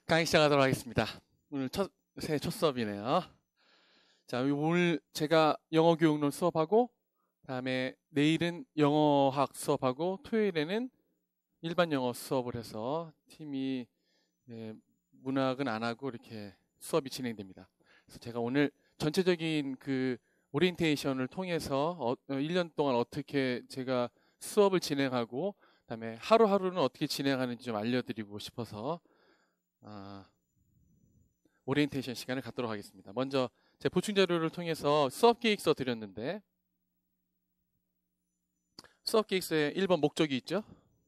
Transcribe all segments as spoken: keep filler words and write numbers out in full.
강의 시작하도록 하겠습니다. 오늘 첫, 새해 첫 수업이네요. 자, 오늘 제가 영어 교육론 수업하고, 다음에 내일은 영어학 수업하고, 토요일에는 일반 영어 수업을 해서 팀이 예, 문학은 안 하고 이렇게 수업이 진행됩니다. 그래서 제가 오늘 전체적인 그 오리엔테이션을 통해서 어, 일 년 동안 어떻게 제가 수업을 진행하고, 그다음에 하루하루는 어떻게 진행하는지 좀 알려드리고 싶어서 아, 오리엔테이션 시간을 갖도록 하겠습니다. 먼저 제 보충 자료를 통해서 수업 계획서 드렸는데, 수업 계획서에 일 번 목적이 있죠.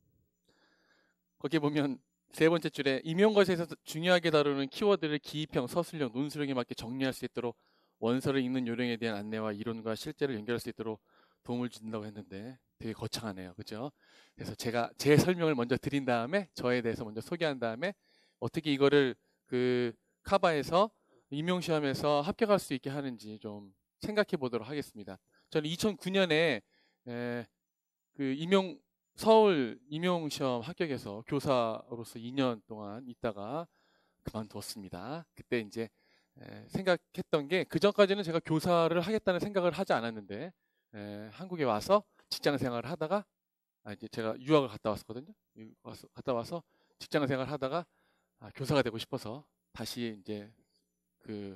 거기에 보면 세 번째 줄에 임용것에서 중요하게 다루는 키워드를 기입형, 서술형, 논술형에 맞게 정리할 수 있도록 원서를 읽는 요령에 대한 안내와 이론과 실제를 연결할 수 있도록 도움을 준다고 했는데 되게 거창하네요. 그죠? 그래서 제가 제 설명을 먼저 드린 다음에 저에 대해서 먼저 소개한 다음에 어떻게 이거를 그 카바에서 임용시험에서 합격할 수 있게 하는지 좀 생각해 보도록 하겠습니다. 저는 이천구 년에 에, 그 임용 서울 임용시험 합격해서 교사로서 이 년 동안 있다가 그만두었습니다. 그때 이제 에, 생각했던 게 그 전까지는 제가 교사를 하겠다는 생각을 하지 않았는데 에, 한국에 와서 직장 생활을 하다가 아, 이제 제가 유학을 갔다 왔었거든요. 와서, 갔다 와서 직장 생활을 하다가 아, 교사가 되고 싶어서 다시 이제 그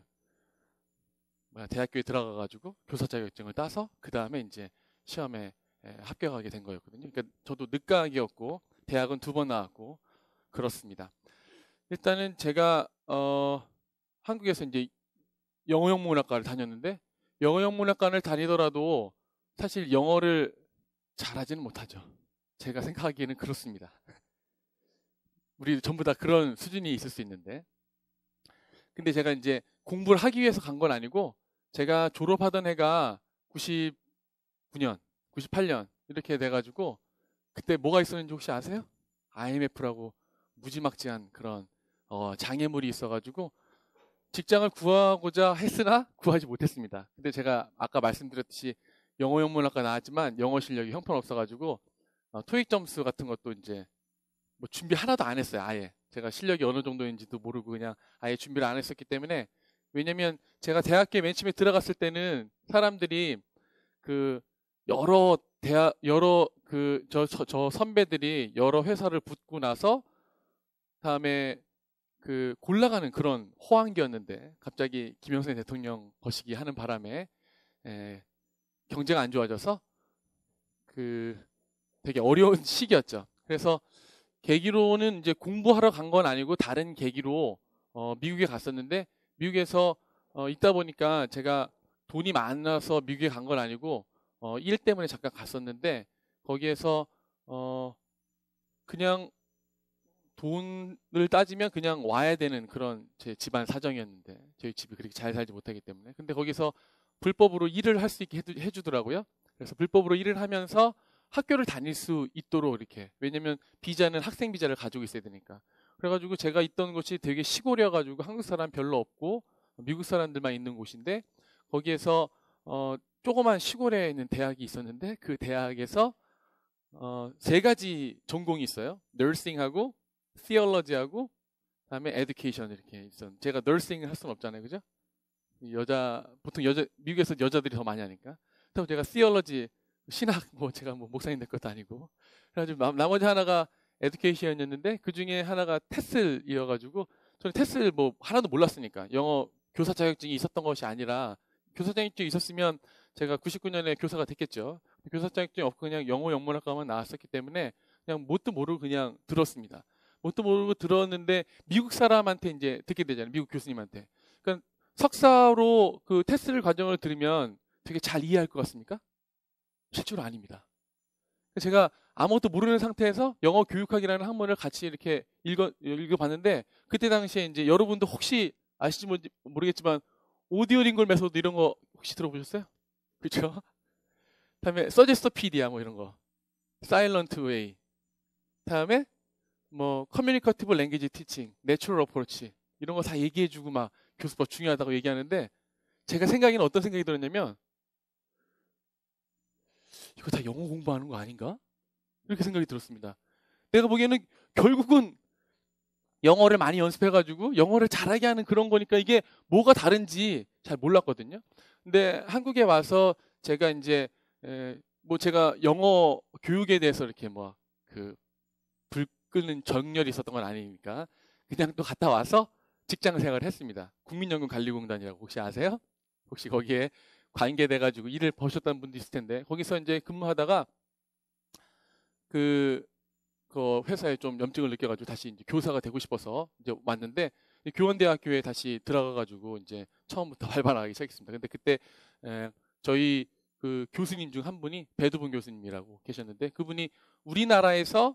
뭐야, 대학교에 들어가가지고 교사 자격증을 따서 그 다음에 이제 시험에 에, 합격하게 된 거였거든요. 그러니까 저도 늦가기였고 대학은 두 번 나왔고 그렇습니다. 일단은 제가 어, 한국에서 이제 영어영문학과를 다녔는데 영어영문학과를 다니더라도 사실 영어를 잘하지는 못하죠. 제가 생각하기에는 그렇습니다. 우리 전부 다 그런 수준이 있을 수 있는데, 근데 제가 이제 공부를 하기 위해서 간 건 아니고 제가 졸업하던 해가 구십구 년, 구십팔 년 이렇게 돼가지고 그때 뭐가 있었는지 혹시 아세요? 아이엠에프라고 무지막지한 그런 어, 장애물이 있어가지고 직장을 구하고자 했으나 구하지 못했습니다. 근데 제가 아까 말씀드렸듯이 영어영문학과 나왔지만 영어 실력이 형편없어가지고 어, 토익 점수 같은 것도 이제 뭐 준비 하나도 안 했어요. 아예 제가 실력이 어느 정도인지도 모르고 그냥 아예 준비를 안 했었기 때문에, 왜냐면 제가 대학교에 맨 처음에 들어갔을 때는 사람들이 그 여러 대학 여러 그 저 저 선배들이 여러 회사를 붙고 나서 다음에 그 골라가는 그런 호황기였는데 갑자기 김영삼 대통령 거시기 하는 바람에 에, 경제가 안 좋아져서 그 되게 어려운 시기였죠. 그래서 계기로는 이제 공부하러 간 건 아니고 다른 계기로 어, 미국에 갔었는데, 미국에서 어, 있다 보니까 제가 돈이 많아서 미국에 간 건 아니고 어, 일 때문에 잠깐 갔었는데 거기에서 어, 그냥 돈을 따지면 그냥 와야 되는 그런 제 집안 사정이었는데 저희 집이 그렇게 잘 살지 못하기 때문에, 근데 거기서 불법으로 일을 할 수 있게 해주, 해주더라고요. 그래서 불법으로 일을 하면서 학교를 다닐 수 있도록 이렇게, 왜냐면 비자는 학생 비자를 가지고 있어야 되니까. 그래가지고 제가 있던 곳이 되게 시골이어가지고 한국 사람 별로 없고 미국 사람들만 있는 곳인데 거기에서 어, 조그만 시골에 있는 대학이 있었는데 그 대학에서 어, 세 가지 전공이 있어요. 너싱하고 theology하고 그다음에 education 이렇게 있었는데 제가 너싱을 할 수는 없잖아요, 그죠? 여자 보통 여자 미국에서 여자들이 더 많이 하니까. 그래서 제가 theology 신학 뭐 제가 뭐 목사님 될 것도 아니고 그래가지고 나머지 하나가 에듀케이션이었는데 그 중에 하나가 테슬이어가지고 저는 테슬 뭐 하나도 몰랐으니까 영어 교사 자격증이 있었던 것이 아니라 교사 자격증이 있었으면 제가 구십구 년에 교사가 됐겠죠. 교사 자격증이 없고 그냥 영어 영문학과만 나왔었기 때문에 그냥 뭣도 모르고 그냥 들었습니다. 뭣도 모르고 들었는데 미국 사람한테 이제 듣게 되잖아요. 미국 교수님한테. 그러니까 석사로 그 테슬 과정을 들으면 되게 잘 이해할 것 같습니까? 실제로 아닙니다. 제가 아무것도 모르는 상태에서 영어 교육학이라는 학문을 같이 이렇게 읽어, 읽어봤는데 그때 당시에 이제 여러분도 혹시 아실지 모르겠지만 오디오 링골 메소드 이런 거 혹시 들어보셨어요? 그렇죠? 다음에 서제스터피디아 뭐 이런 거, 사일런트 웨이, 다음에 뭐 커뮤니커티브 랭귀지 티칭, 내추럴 어프로치 이런 거 다 얘기해주고 막 교수법 중요하다고 얘기하는데 제가 생각에는 어떤 생각이 들었냐면 이거 다 영어 공부하는 거 아닌가? 이렇게 생각이 들었습니다. 내가 보기에는 결국은 영어를 많이 연습해가지고 영어를 잘하게 하는 그런 거니까 이게 뭐가 다른지 잘 몰랐거든요. 근데 한국에 와서 제가 이제 에, 뭐 제가 영어 교육에 대해서 이렇게 뭐 그 불 끄는 정열이 있었던 건 아니니까 그냥 또 갔다 와서 직장 생활을 했습니다. 국민연금관리공단이라고 혹시 아세요? 혹시 거기에 관계돼가지고 일을 버셨던 분도 있을 텐데 거기서 이제 근무하다가 그, 그 회사에 좀 염증을 느껴가지고 다시 이제 교사가 되고 싶어서 이제 왔는데 교원대학교에 다시 들어가가지고 이제 처음부터 활발하기 시작했습니다. 근데 그때 에, 저희 그 교수님 중 한 분이 배두분 교수님이라고 계셨는데 그분이 우리나라에서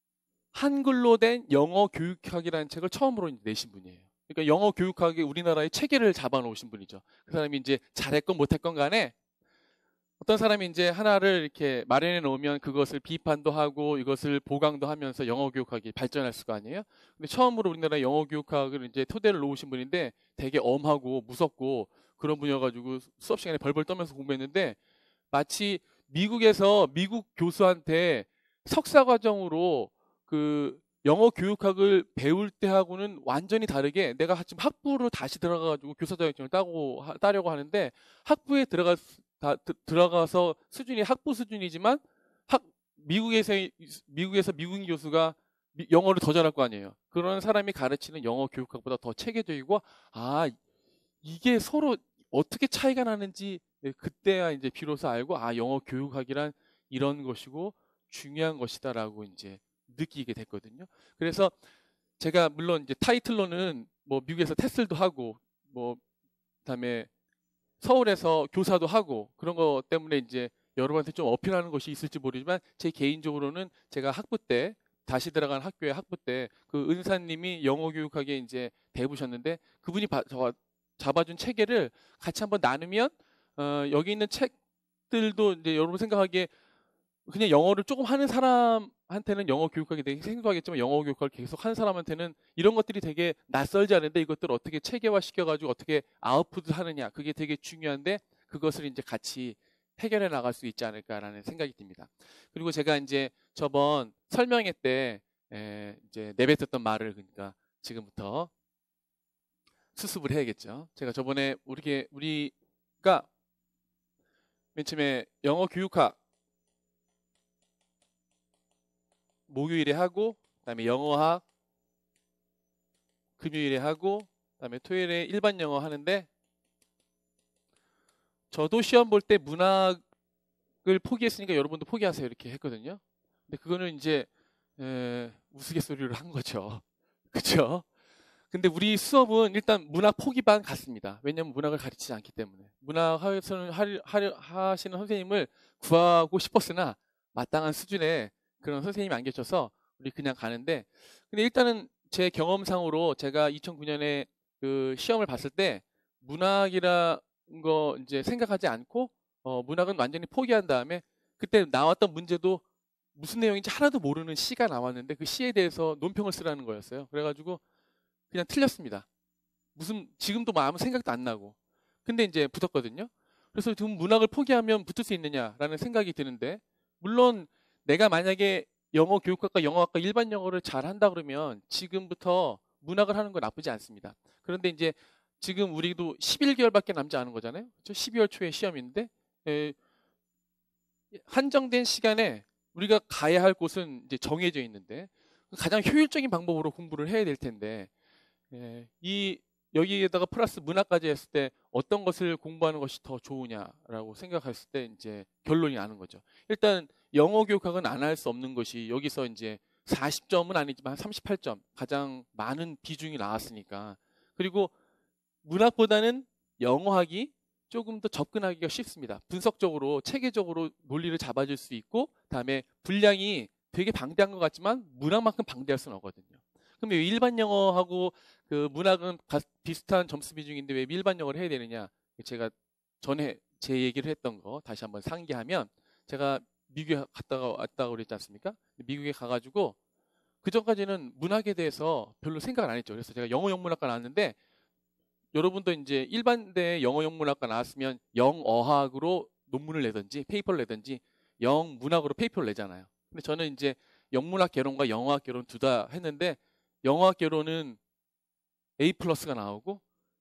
한글로 된 영어 교육학이라는 책을 처음으로 내신 분이에요. 그러니까 영어 교육학의 우리나라의 체계를 잡아놓으신 분이죠. 그 사람이 이제 잘했건 못했건 간에 어떤 사람이 이제 하나를 이렇게 마련해 놓으면 그것을 비판도 하고 이것을 보강도 하면서 영어 교육학이 발전할 수가 아니에요. 근데 처음으로 우리나라 영어 교육학을 이제 토대를 놓으신 분인데 되게 엄하고 무섭고 그런 분이어가지고 수업 시간에 벌벌 떨면서 공부했는데 마치 미국에서 미국 교수한테 석사 과정으로 그 영어 교육학을 배울 때하고는 완전히 다르게 내가 지금 학부로 다시 들어가가지고 교사 자격증을 따고 따려고 하는데 학부에 들어가 다 드, 들어가서 수준이 학부 수준이지만 학 미국에서 미국에서 미국인 교수가 미, 영어를 더 잘할 거 아니에요. 그런 사람이 가르치는 영어 교육학보다 더 체계적이고 아 이게 서로 어떻게 차이가 나는지 그때야 이제 비로소 알고 아 영어 교육학이란 이런 것이고 중요한 것이다라고 이제 느끼게 됐거든요. 그래서 제가 물론 이제 타이틀로는 뭐 미국에서 테슬도 하고 뭐 그다음에 서울에서 교사도 하고 그런 거 때문에 이제 여러분한테 좀 어필하는 것이 있을지 모르지만 제 개인적으로는 제가 학부 때 다시 들어간 학교에 학부 때 그 은사님이 영어 교육학에 이제 배우셨는데 그분이 바, 저, 잡아준 체계를 같이 한번 나누면 어, 여기 있는 책들도 이제 여러분 생각하기에 그냥 영어를 조금 하는 사람한테는 영어 교육학이 되게 생소하겠지만 영어 교육학을 계속 하는 사람한테는 이런 것들이 되게 낯설지 않은데 이것들을 어떻게 체계화 시켜가지고 어떻게 아웃풋을 하느냐 그게 되게 중요한데 그것을 이제 같이 해결해 나갈 수 있지 않을까라는 생각이 듭니다. 그리고 제가 이제 저번 설명회 때 에, 이제 내뱉었던 말을 그러니까 지금부터 수습을 해야겠죠. 제가 저번에 우리게 우리가 맨 처음에 영어 교육학 목요일에 하고 그다음에 영어학 금요일에 하고 그다음에 토요일에 일반 영어 하는데 저도 시험 볼 때 문학을 포기했으니까 여러분도 포기하세요 이렇게 했거든요. 근데 그거는 이제 에, 우스갯소리를 한 거죠. 그렇죠? 근데 우리 수업은 일단 문학 포기반 같습니다. 왜냐하면 문학을 가르치지 않기 때문에 문학 하시는, 하시는 선생님을 구하고 싶었으나 마땅한 수준의 그런 선생님이 안 계셔서 우리 그냥 가는데 근데 일단은 제 경험상으로 제가 이천구 년에 그 시험을 봤을 때 문학이라 거 이제 생각하지 않고 어 문학은 완전히 포기한 다음에 그때 나왔던 문제도 무슨 내용인지 하나도 모르는 시가 나왔는데 그 시에 대해서 논평을 쓰라는 거였어요. 그래가지고 그냥 틀렸습니다. 무슨 지금도 아무 생각도 안 나고 근데 이제 붙었거든요. 그래서 지금 문학을 포기하면 붙을 수 있느냐라는 생각이 드는데 물론 내가 만약에 영어 교육학과 영어학과 일반 영어를 잘 한다 그러면 지금부터 문학을 하는 건 나쁘지 않습니다. 그런데 이제 지금 우리도 십일 개월밖에 남지 않은 거잖아요. 그렇죠? 십이월 초에 시험인데 에, 한정된 시간에 우리가 가야 할 곳은 이제 정해져 있는데 가장 효율적인 방법으로 공부를 해야 될 텐데 에, 이 여기에다가 플러스 문학까지 했을 때 어떤 것을 공부하는 것이 더 좋으냐라고 생각했을 때 이제 결론이 나는 거죠. 일단 영어 교육학은 안 할 수 없는 것이 여기서 이제 사십 점은 아니지만 삼십팔 점 가장 많은 비중이 나왔으니까 그리고 문학보다는 영어학이 조금 더 접근하기가 쉽습니다. 분석적으로 체계적으로 논리를 잡아줄 수 있고 다음에 분량이 되게 방대한 것 같지만 문학만큼 방대할 수는 없거든요. 그럼 왜 일반 영어하고 그 문학은 비슷한 점수 비중인데 왜 일반 영어를 해야 되느냐? 제가 전에 제 얘기를 했던 거 다시 한번 상기하면 제가 미국에 갔다가 왔다고 그랬지 않습니까? 미국에 가가지고 그 전까지는 문학에 대해서 별로 생각을 안 했죠. 그래서 제가 영어 영문학과 나왔는데 여러분도 이제 일반대 영어 영문학과 나왔으면 영어학으로 논문을 내든지 페이퍼를 내든지 영문학으로 페이퍼를 내잖아요. 근데 저는 이제 영문학 개론과 영어학 개론 둘 다 했는데 영어학계로는 A 플러스가 나오고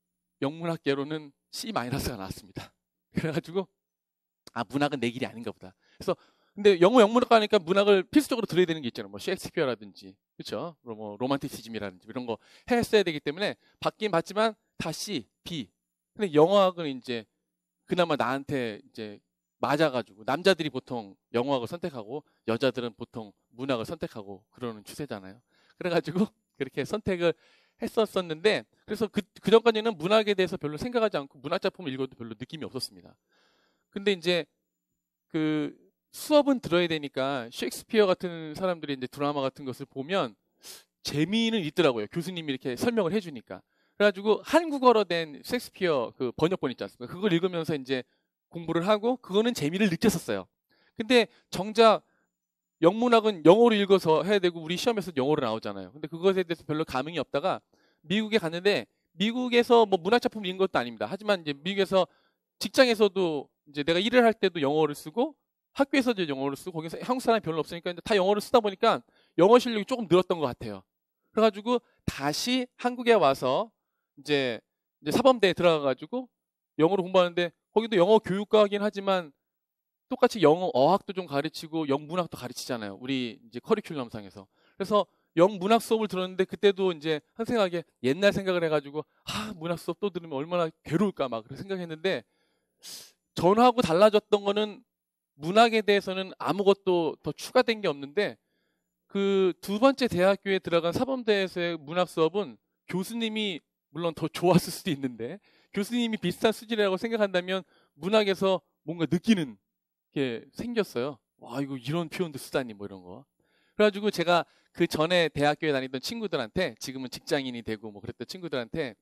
영문학계로는 C 마이너스가 나왔습니다. 그래가지고 아 문학은 내 길이 아닌가 보다. 그래서 근데 영어 영문학 가니까 문학을 필수적으로 들어야 되는 게 있잖아요. 뭐 셰익스피어라든지 그렇죠. 뭐 로만티시즘이라든지 이런 거 했어야 되기 때문에 받긴 받지만 다 C, B. 근데 영어학은 이제 그나마 나한테 이제 맞아가지고 남자들이 보통 영어학을 선택하고 여자들은 보통 문학을 선택하고 그러는 추세잖아요. 그래가지고 그렇게 선택을 했었었는데 그래서 그, 그 전까지는 문학에 대해서 별로 생각하지 않고 문학 작품을 읽어도 별로 느낌이 없었습니다. 근데 이제 그 수업은 들어야 되니까 셰익스피어 같은 사람들이 이제 드라마 같은 것을 보면 재미는 있더라고요. 교수님이 이렇게 설명을 해주니까. 그래가지고 한국어로 된 셰익스피어 그 번역본 있지 않습니까? 그걸 읽으면서 이제 공부를 하고 그거는 재미를 느꼈었어요. 근데 정작 영문학은 영어로 읽어서 해야 되고 우리 시험에서 영어로 나오잖아요. 근데 그것에 대해서 별로 감흥이 없다가 미국에 갔는데 미국에서 뭐 문학 작품을 읽은 것도 아닙니다. 하지만 이제 미국에서 직장에서도 이제 내가 일을 할 때도 영어를 쓰고 학교에서도 영어를 쓰고 거기서 한국 사람이 별로 없으니까 이제 다 영어를 쓰다 보니까 영어 실력이 조금 늘었던 것 같아요. 그래가지고 다시 한국에 와서 이제, 이제 사범대에 들어가가지고 영어를 공부하는데 거기도 영어 교육과긴 하지만 똑같이 영어 어학도 좀 가르치고 영문학도 가르치잖아요. 우리 이제 커리큘럼상에서. 그래서 영문학 수업을 들었는데 그때도 이제 한 생각에 옛날 생각을 해가지고 아 문학 수업 또 들으면 얼마나 괴로울까 막 그렇게 생각했는데 전하고 달라졌던 거는 문학에 대해서는 아무것도 더 추가된 게 없는데 그 두 번째 대학교에 들어간 사범대에서의 문학 수업은 교수님이 물론 더 좋았을 수도 있는데 교수님이 비슷한 수준이라고 생각한다면 문학에서 뭔가 느끼는 게 생겼어요. 와 이거 이런 표현도 쓰다니 뭐 이런 거. 그래가지고 제가 그 전에 대학교에 다니던 친구들한테 지금은 직장인이 되고 뭐 그랬던 친구들한테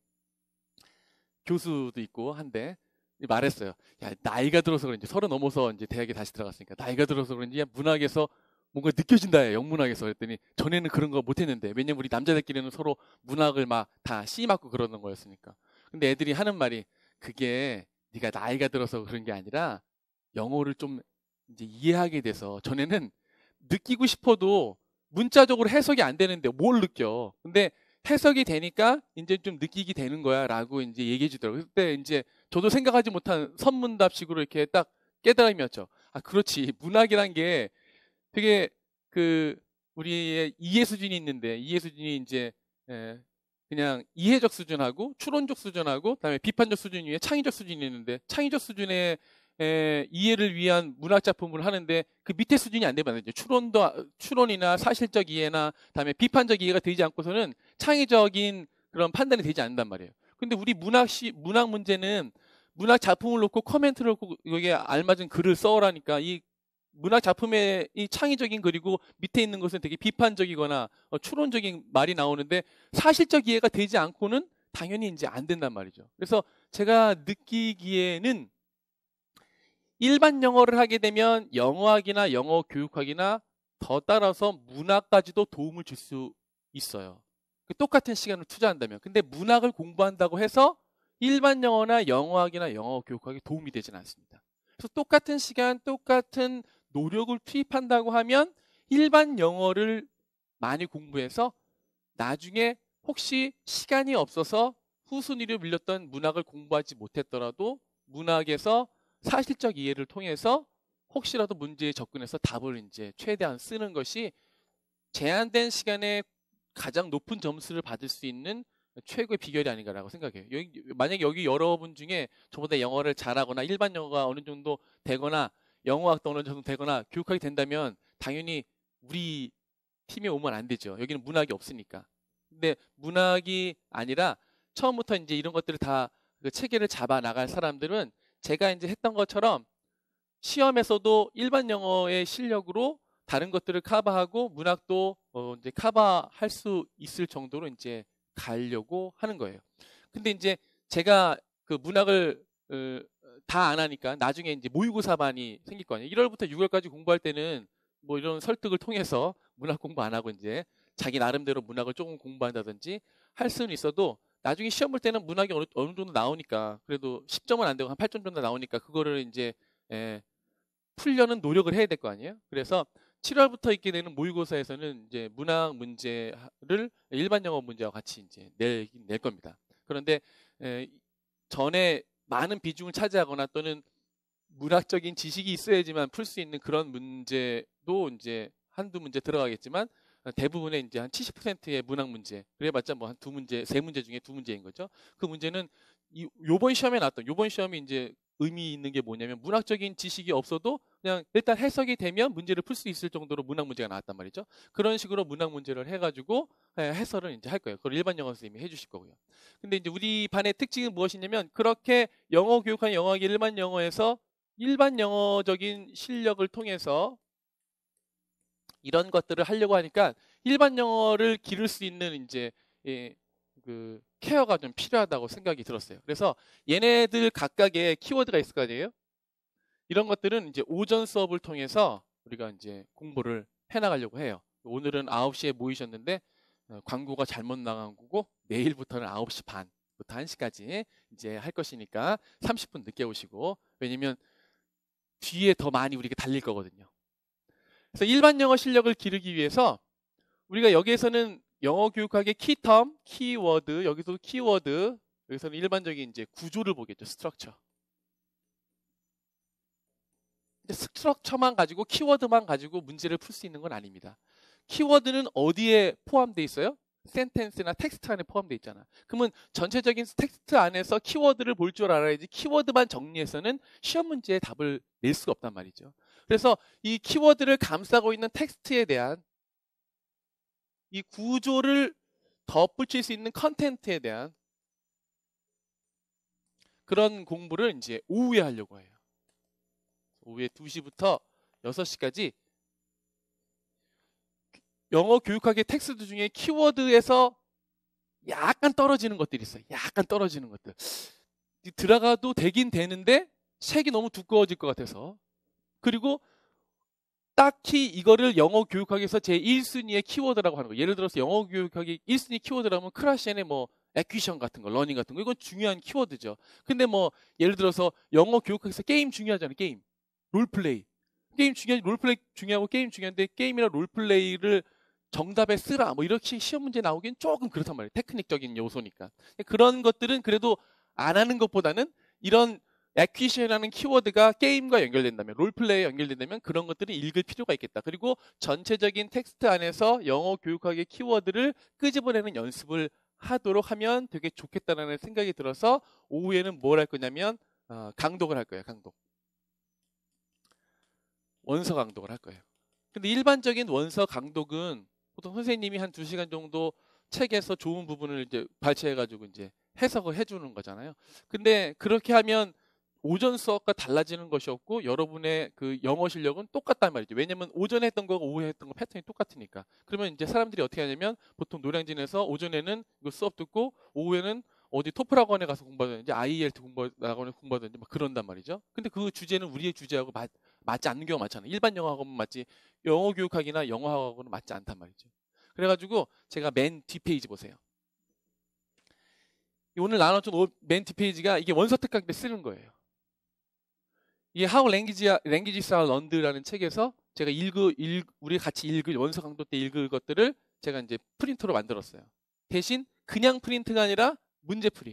교수도 있고 한데 말했어요. 야 나이가 들어서 그런지 서른 넘어서 이제 대학에 다시 들어갔으니까 나이가 들어서 그런지 야, 문학에서 뭔가 느껴진다 영문학에서 그랬더니 전에는 그런 거 못했는데 왜냐면 우리 남자들끼리는 서로 문학을 막 다 씨 맞고 그러는 거였으니까. 근데 애들이 하는 말이 그게 네가 나이가 들어서 그런 게 아니라 영어를 좀 이제 이해하게 돼서 전에는 느끼고 싶어도 문자적으로 해석이 안 되는데 뭘 느껴. 근데 해석이 되니까 이제 좀 느끼게 되는 거야 라고 이제 얘기해 주더라고요. 그때 이제 저도 생각하지 못한 선문답식으로 이렇게 딱 깨달음이었죠. 아, 그렇지. 문학이란 게 되게 그 우리의 이해 수준이 있는데 이해 수준이 이제 에 그냥 이해적 수준하고 추론적 수준하고 그다음에 비판적 수준 위에 창의적 수준이 있는데 창의적 수준의 에, 이해를 위한 문학 작품을 하는데 그 밑에 수준이 안 되면 안 되죠. 추론도 추론이나 사실적 이해나 그다음에 비판적 이해가 되지 않고서는 창의적인 그런 판단이 되지 않는단 말이에요. 근데 우리 문학시 문학 문제는 문학 작품을 놓고 코멘트를 놓고 여기에 알맞은 글을 써오라니까 이 문학 작품의 이 창의적인 글이고 밑에 있는 것은 되게 비판적이거나 어, 추론적인 말이 나오는데 사실적 이해가 되지 않고는 당연히 이제 안 된단 말이죠. 그래서 제가 느끼기에는 일반 영어를 하게 되면 영어학이나 영어 교육학이나 더 따라서 문학까지도 도움을 줄 수 있어요. 똑같은 시간을 투자한다면. 근데 문학을 공부한다고 해서 일반 영어나 영어학이나 영어 교육학이 도움이 되지는 않습니다. 그래서 똑같은 시간, 똑같은 노력을 투입한다고 하면 일반 영어를 많이 공부해서 나중에 혹시 시간이 없어서 후순위로 밀렸던 문학을 공부하지 못했더라도 문학에서 사실적 이해를 통해서 혹시라도 문제에 접근해서 답을 이제 최대한 쓰는 것이 제한된 시간에 가장 높은 점수를 받을 수 있는 최고의 비결이 아닌가라고 생각해요. 여기, 만약에 여기 여러분 중에 저보다 영어를 잘하거나 일반 영어가 어느 정도 되거나 영어학도 어느 정도 되거나 교육학이 된다면 당연히 우리 팀에 오면 안 되죠. 여기는 문학이 없으니까. 근데 문학이 아니라 처음부터 이제 이런 것들을 다 그 체계를 잡아 나갈 사람들은 제가 이제 했던 것처럼 시험에서도 일반 영어의 실력으로 다른 것들을 커버하고 문학도 어 이제 커버할 수 있을 정도로 이제 가려고 하는 거예요. 근데 이제 제가 그 문학을 어, 다 안 하니까 나중에 이제 모의고사반이 생길 거 아니에요. 일월부터 유월까지 공부할 때는 뭐 이런 설득을 통해서 문학 공부 안 하고 이제 자기 나름대로 문학을 조금 공부한다든지 할 수는 있어도 나중에 시험 볼 때는 문학이 어느, 어느 정도 나오니까 그래도 십 점은 안 되고 한 팔 점 정도 나오니까 그거를 이제 에, 풀려는 노력을 해야 될 거 아니에요. 그래서 칠월부터 있게 되는 모의고사에서는 이제 문학 문제를 일반 영어 문제와 같이 이제 낼, 낼 겁니다. 그런데 에, 전에 많은 비중을 차지하거나 또는 문학적인 지식이 있어야지만 풀 수 있는 그런 문제도 이제 한두 문제 들어가겠지만 대부분의 이제 한 칠십 퍼센트의 문학 문제, 그래봤자 뭐 한 두 문제, 세 문제 중에 두 문제인 거죠. 그 문제는 이 요번 시험에 나왔던 요번 시험이 이제 의미 있는 게 뭐냐면 문학적인 지식이 없어도 그냥 일단 해석이 되면 문제를 풀 수 있을 정도로 문학 문제가 나왔단 말이죠. 그런 식으로 문학 문제를 해가지고 해설을 이제 할 거예요. 그걸 일반 영어 선생님이 해주실 거고요. 근데 이제 우리 반의 특징은 무엇이냐면 그렇게 영어 교육한 영어학이 일반 영어에서 일반 영어적인 실력을 통해서 이런 것들을 하려고 하니까 일반 영어를 기를 수 있는 이제 예, 그 케어가 좀 필요하다고 생각이 들었어요. 그래서 얘네들 각각의 키워드가 있을 거 아니에요? 이런 것들은 이제 오전 수업을 통해서 우리가 이제 공부를 해나가려고 해요. 오늘은 아홉 시에 모이셨는데 어, 광고가 잘못 나간 거고 내일부터는 아홉 시 반부터 한 시까지 이제 할 것이니까 삼십 분 늦게 오시고, 왜냐면 뒤에 더 많이 우리가 달릴 거거든요. 그래서 일반 영어 실력을 기르기 위해서 우리가 여기에서는 영어 교육학의 키텀, 키워드, 여기서 키워드, 여기서는 일반적인 이제 구조를 보겠죠. 스트럭처. 스트럭처만 가지고 키워드만 가지고 문제를 풀 수 있는 건 아닙니다. 키워드는 어디에 포함되어 있어요? 센텐스나 텍스트 안에 포함되어 있잖아. 그러면 전체적인 텍스트 안에서 키워드를 볼 줄 알아야지 키워드만 정리해서는 시험 문제에 답을 낼 수가 없단 말이죠. 그래서 이 키워드를 감싸고 있는 텍스트에 대한 이 구조를 덧붙일 수 있는 컨텐츠에 대한 그런 공부를 이제 오후에 하려고 해요. 오후에 두 시부터 여섯 시까지 영어 교육학의 텍스트 중에 키워드에서 약간 떨어지는 것들이 있어요. 약간 떨어지는 것들. 들어가도 되긴 되는데 책이 너무 두꺼워질 것 같아서. 그리고 딱히 이거를 영어 교육학에서 제일 순위의 키워드라고 하는 거예요. 예를 들어서 영어 교육학의 일 순위 키워드라면 크라시엔의 뭐 액퀴션 같은 거, 러닝 같은 거, 이건 중요한 키워드죠. 근데 뭐 예를 들어서 영어 교육학에서 게임 중요하잖아요. 게임. 롤플레이. 게임 중요하지, 롤플레이 중요하고 게임 중요한데 게임이나 롤플레이를 정답에 쓰라 뭐 이렇게 시험 문제 나오긴 조금 그렇단 말이에요. 테크닉적인 요소니까. 그런 것들은 그래도 안 하는 것보다는 이런 액퀴션이라는 키워드가 게임과 연결된다면, 롤플레이에 연결된다면 그런 것들을 읽을 필요가 있겠다. 그리고 전체적인 텍스트 안에서 영어 교육학의 키워드를 끄집어내는 연습을 하도록 하면 되게 좋겠다는 생각이 들어서 오후에는 뭘 할 거냐면 어, 강독을 할 거예요. 강독. 원서 강독을 할 거예요. 근데 일반적인 원서 강독은 보통 선생님이 한 두 시간 정도 책에서 좋은 부분을 이제 발췌해가지고 이제 해석을 해주는 거잖아요. 근데 그렇게 하면 오전 수업과 달라지는 것이 없고 여러분의 그 영어 실력은 똑같단 말이죠. 왜냐면 오전에 했던 거가 오후에 했던 거 패턴이 똑같으니까. 그러면 이제 사람들이 어떻게 하냐면 보통 노량진에서 오전에는 이거 수업 듣고 오후에는 어디 토플 학원에 가서 공부하든지 아이이엘티 공부 학원에 공부하든지 막 그런단 말이죠. 근데 그 주제는 우리의 주제하고 맞, 맞지 않는 경우가 많잖아요. 일반 영어 학원은 맞지, 영어 교육학이나 영어 학원은 맞지 않단 말이죠. 그래가지고 제가 맨 뒷페이지 보세요. 오늘 나눴던 맨 뒷페이지가 이게 원서 특강 때 쓰는 거예요. 이게 How Language, Languages Are Learned라는 책에서 제가 읽을, 읽, 우리 같이 읽을 원서 강도 때 읽을 것들을 제가 이제 프린터로 만들었어요. 대신 그냥 프린트가 아니라 문제풀이.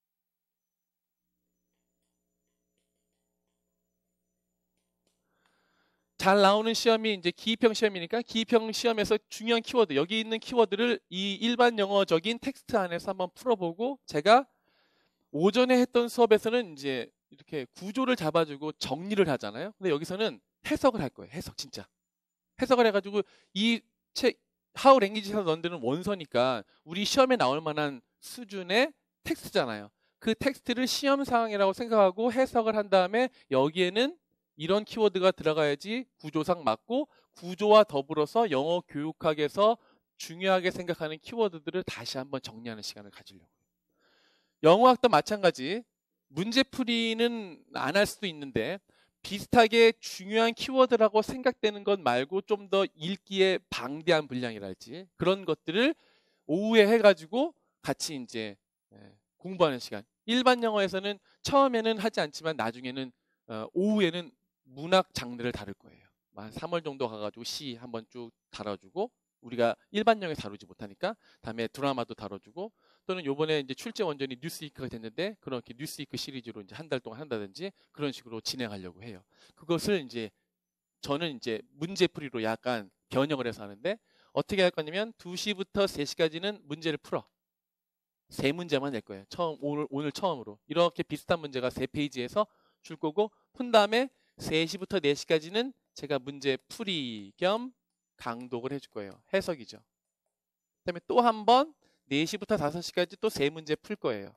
잘 나오는 시험이 이제 기입형 시험이니까 기입형 시험에서 중요한 키워드, 여기 있는 키워드를 이 일반 영어적인 텍스트 안에서 한번 풀어보고, 제가 오전에 했던 수업에서는 이제 이렇게 구조를 잡아주고 정리를 하잖아요. 근데 여기서는 해석을 할 거예요. 해석, 진짜. 해석을 해가지고 이 책, How Languages Are Learned는 원서니까 우리 시험에 나올 만한 수준의 텍스트잖아요. 그 텍스트를 시험 상황이라고 생각하고 해석을 한 다음에 여기에는 이런 키워드가 들어가야지 구조상 맞고, 구조와 더불어서 영어 교육학에서 중요하게 생각하는 키워드들을 다시 한번 정리하는 시간을 가지려고요. 영어학도 마찬가지. 문제풀이는 안 할 수도 있는데 비슷하게 중요한 키워드라고 생각되는 것 말고 좀 더 읽기에 방대한 분량이랄지 그런 것들을 오후에 해가지고 같이 이제 공부하는 시간. 일반 영어에서는 처음에는 하지 않지만 나중에는 오후에는 문학 장르를 다룰 거예요. 한 삼 월 정도 가가지고 시 한번 쭉 다뤄주고, 우리가 일반 영역 다루지 못하니까 다음에 드라마도 다뤄주고, 또는 요번에 이제 출제 원전이 뉴스위크가 됐는데 그렇게 뉴스위크 시리즈로 이제 한 달 동안 한다든지 그런 식으로 진행하려고 해요. 그것을 이제 저는 이제 문제풀이로 약간 변형을 해서 하는데, 어떻게 할 거냐면 두 시부터 세 시까지는 문제를 풀어. 세 문제만 낼 거예요. 처음, 오늘, 오늘 처음으로. 이렇게 비슷한 문제가 세 페이지에서 줄 거고, 푼 다음에 세 시부터 네 시까지는 제가 문제 풀이 겸 강독을 해줄 거예요. 해석이죠. 그 다음에 또 한 번 네 시부터 다섯 시까지 또 세 문제 풀 거예요.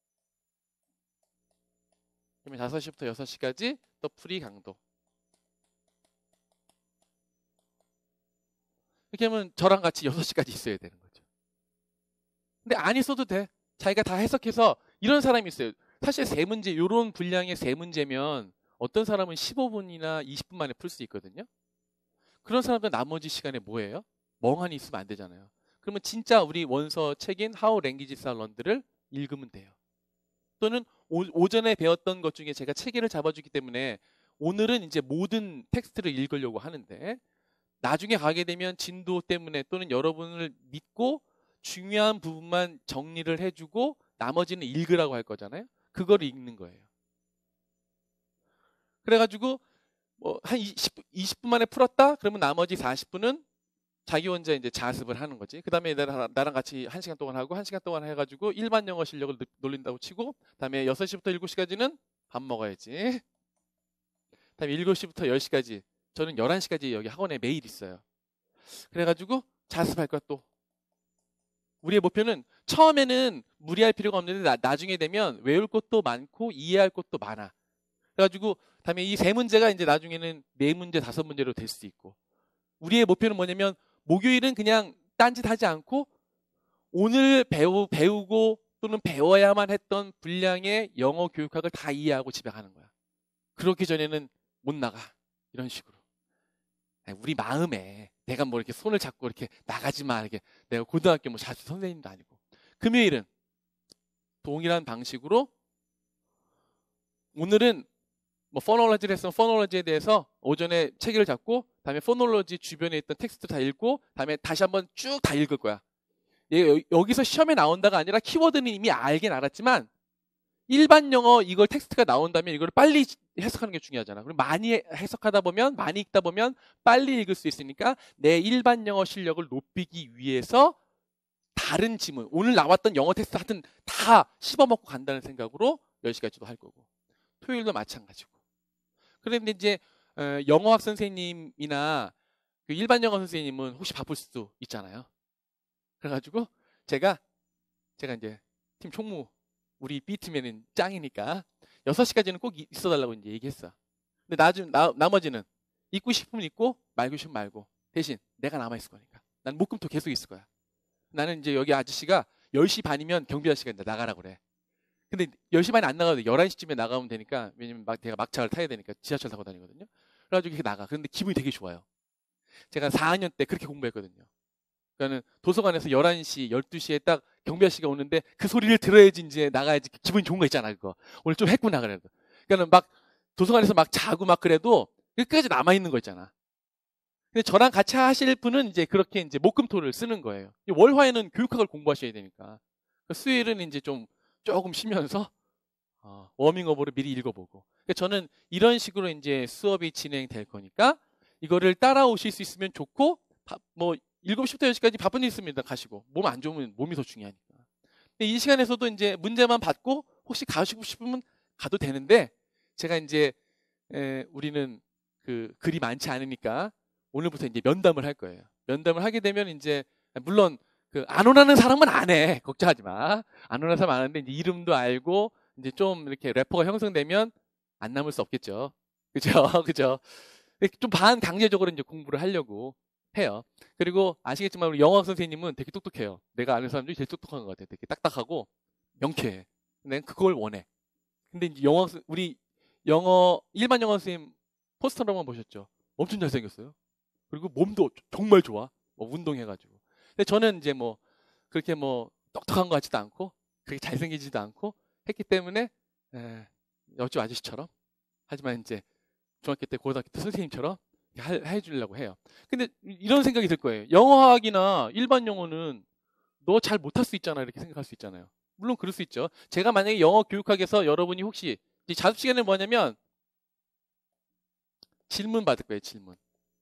그러면 다섯 시부터 여섯 시까지 또 풀이 강독. 이렇게 하면 저랑 같이 여섯 시까지 있어야 되는 거죠. 근데 안 있어도 돼. 자기가 다 해석해서. 이런 사람이 있어요. 사실 세 문제, 이런 분량의 세 문제면 어떤 사람은 십오 분이나 이십 분 만에 풀 수 있거든요. 그런 사람들 나머지 시간에 뭐예요? 멍하니 있으면 안 되잖아요. 그러면 진짜 우리 원서 책인 How Languages Are Learned를 읽으면 돼요. 또는 오, 오전에 배웠던 것 중에 제가 체계를 잡아주기 때문에 오늘은 이제 모든 텍스트를 읽으려고 하는데, 나중에 가게 되면 진도 때문에 또는 여러분을 믿고 중요한 부분만 정리를 해주고 나머지는 읽으라고 할 거잖아요. 그걸 읽는 거예요. 그래가지고 뭐 한 이십, 이십 분 만에 풀었다? 그러면 나머지 사십 분은 자기 혼자 이제 자습을 하는 거지. 그 다음에 나랑, 나랑 같이 한 시간 동안 하고, 한 시간 동안 해가지고 일반 영어 실력을 놀린다고 치고, 그 다음에 여섯 시부터 일곱 시까지는 밥 먹어야지. 그 다음에 일곱 시부터 열 시까지, 저는 열한 시까지 여기 학원에 매일 있어요. 그래가지고 자습할 거야 또. 우리의 목표는 처음에는 무리할 필요가 없는데 나, 나중에 되면 외울 것도 많고 이해할 것도 많아. 그래가지고 다음에 이 세 문제가 이제 나중에는 네 문제, 다섯 문제로 될 수 있고, 우리의 목표는 뭐냐면 목요일은 그냥 딴짓하지 않고 오늘 배우, 배우고 또는 배워야만 했던 분량의 영어 교육학을 다 이해하고 집에 가는 거야. 그렇기 전에는 못 나가. 이런 식으로. 우리 마음에 내가 뭐 이렇게 손을 잡고 이렇게 나가지 마. 이렇게 내가 고등학교 뭐 자수 선생님도 아니고. 금요일은 동일한 방식으로 오늘은 뭐 포놀로지를 했으면 포놀로지에 대해서 오전에 체계를 잡고, 다음에 포놀로지 주변에 있던 텍스트 다 읽고, 다음에 다시 한번 쭉 다 읽을 거야. 여기서 시험에 나온다가 아니라 키워드는 이미 알긴 알았지만 일반 영어 이걸 텍스트가 나온다면 이걸 빨리 해석하는 게 중요하잖아. 그럼 많이 해석하다 보면, 많이 읽다 보면 빨리 읽을 수 있으니까 내 일반 영어 실력을 높이기 위해서 다른 지문, 오늘 나왔던 영어 텍스트 하여튼 다 씹어먹고 간다는 생각으로 열 시까지도 할 거고, 토요일도 마찬가지고. 그런데 이제 영어학 선생님이나 그 일반 영어 선생님은 혹시 바쁠 수도 있잖아요. 그래가지고 제가 제가 이제 팀 총무, 우리 B팀에는 짱이니까 여섯 시까지는 꼭 있어달라고 이제 얘기했어. 근데 나중, 나, 나머지는 있고 싶으면 있고 말고 싶으면 말고, 대신 내가 남아있을 거니까. 난 목금토 계속 있을 거야. 나는 이제 여기 아저씨가 열 시 반이면 경비 아저씨가 이제 나가라 그래. 근데 열 시 반에 안 나가도 열한 시쯤에 나가면 되니까, 왜냐면 막 내가 막차를 타야 되니까 지하철 타고 다니거든요. 그래가지고 이렇게 나가. 근데 기분이 되게 좋아요. 제가 사 학년 때 그렇게 공부했거든요. 그러니까는 도서관에서 열한 시, 열두 시에 딱 경비 아저씨가 오는데 그 소리를 들어야지 이제 나가야지 기분이 좋은 거 있잖아, 그거. 오늘 좀 했구나, 그래도. 그러니까는 막 도서관에서 막 자고 막 그래도 끝까지 남아있는 거 있잖아. 근데 저랑 같이 하실 분은 이제 그렇게 이제 목금토를 쓰는 거예요. 월화에는 교육학을 공부하셔야 되니까. 수요일은 이제 좀 조금 쉬면서 어, 워밍업으로 미리 읽어보고. 그러니까 저는 이런 식으로 이제 수업이 진행될 거니까 이거를 따라오실 수 있으면 좋고, 바, 뭐 일곱 시부터 열 시까지 바쁜 일 있습니다. 가시고. 몸 안 좋으면 몸이 더 중요하니까. 근데 이 시간에서도 이제 문제만 받고 혹시 가시고 싶으면 가도 되는데, 제가 이제 에, 우리는 그 글이 많지 않으니까 오늘부터 이제 면담을 할 거예요. 면담을 하게 되면 이제 물론 그 안 오라는 사람은 안 해. 걱정하지 마. 안 오라는 사람 안 하는데 이제 이름도 알고 이제 좀 이렇게 래퍼가 형성되면 안 남을 수 없겠죠. 그죠? 그죠? 좀 반강제적으로 이제 공부를 하려고 해요. 그리고 아시겠지만 우리 영어 선생님은 되게 똑똑해요. 내가 아는 사람 중에 제일 똑똑한 것 같아요. 되게 딱딱하고 명쾌해. 난 그걸 원해. 근데 이제 영어, 우리 영어, 일반 영어 선생님 포스터로만 보셨죠? 엄청 잘생겼어요. 그리고 몸도 정말 좋아. 뭐 운동해가지고. 근데 저는 이제 뭐 그렇게 뭐 똑똑한 것 같지도 않고 그렇게 잘생기지도 않고 했기 때문에 에, 옆집 아저씨처럼, 하지만 이제 중학교 때 고등학교 때 선생님처럼 할- 해주려고 해요. 근데 이런 생각이 들 거예요. 영어학이나 일반 영어는 너 잘 못할 수 있잖아 이렇게 생각할 수 있잖아요. 물론 그럴 수 있죠. 제가 만약에 영어 교육학에서 여러분이 혹시 이 자습 시간에 뭐냐면 질문 받을 거예요. 질문.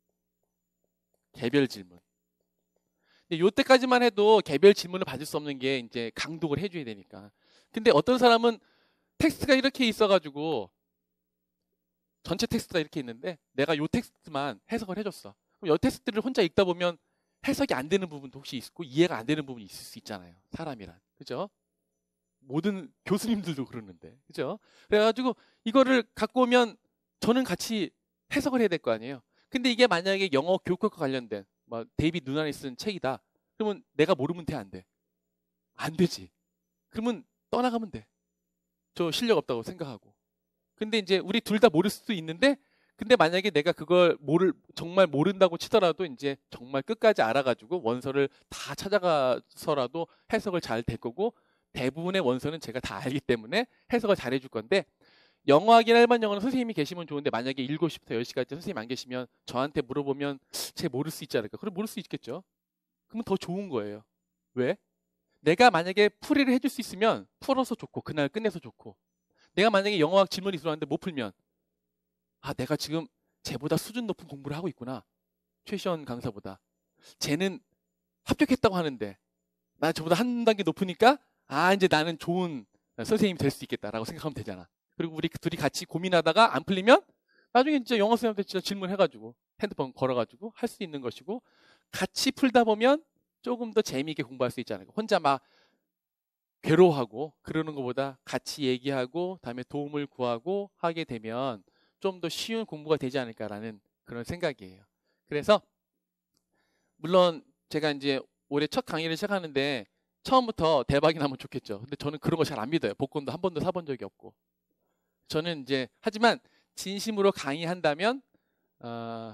개별 질문. 근데 요때까지만 해도 개별 질문을 받을 수 없는 게 이제 강독을 해줘야 되니까. 근데 어떤 사람은 텍스트가 이렇게 있어가지고 전체 텍스트가 이렇게 있는데 내가 요 텍스트만 해석을 해줬어. 그럼 요 텍스트를 혼자 읽다 보면 해석이 안 되는 부분도 혹시 있고 이해가 안 되는 부분이 있을 수 있잖아요. 사람이란. 그죠? 모든 교수님들도 그러는데. 그죠? 그래가지고 이거를 갖고 오면 저는 같이 해석을 해야 될 거 아니에요. 근데 이게 만약에 영어 교육학과 관련된 뭐 데이빗 누난이 쓴 책이다. 그러면 내가 모르면 돼, 안 돼? 안 되지. 그러면 떠나가면 돼. 저 실력 없다고 생각하고. 근데 이제 우리 둘 다 모를 수도 있는데, 근데 만약에 내가 그걸 모를, 정말 모른다고 치더라도 이제 정말 끝까지 알아가지고 원서를 다 찾아가서라도 해석을 잘 될 거고, 대부분의 원서는 제가 다 알기 때문에 해석을 잘 해줄 건데, 영어학이나 일반 영어는 선생님이 계시면 좋은데, 만약에 일곱 시부터 열 시까지 선생님 안 계시면 저한테 물어보면 제 모를 수 있지 않을까? 그럼 모를 수 있겠죠? 그러면 더 좋은 거예요. 왜? 내가 만약에 풀이를 해줄 수 있으면 풀어서 좋고, 그날 끝내서 좋고, 내가 만약에 영어학 질문이 들어왔는데 못 풀면 아 내가 지금 쟤보다 수준 높은 공부를 하고 있구나. 최시원 강사보다. 쟤는 합격했다고 하는데 나 저보다 한 단계 높으니까 아 이제 나는 좋은 선생님이 될 수 있겠다라고 생각하면 되잖아. 그리고 우리 둘이 같이 고민하다가 안 풀리면 나중에 진짜 영어 선생님한테 진짜 질문해가지고 핸드폰 걸어가지고 할 수 있는 것이고 같이 풀다 보면 조금 더 재미있게 공부할 수 있지 않을까. 혼자 막 괴로워하고 그러는 것보다 같이 얘기하고 다음에 도움을 구하고 하게 되면 좀 더 쉬운 공부가 되지 않을까라는 그런 생각이에요. 그래서 물론 제가 이제 올해 첫 강의를 시작하는데 처음부터 대박이 나면 좋겠죠. 근데 저는 그런 거 잘 안 믿어요. 복권도 한 번도 사본 적이 없고. 저는 이제 하지만 진심으로 강의한다면 어,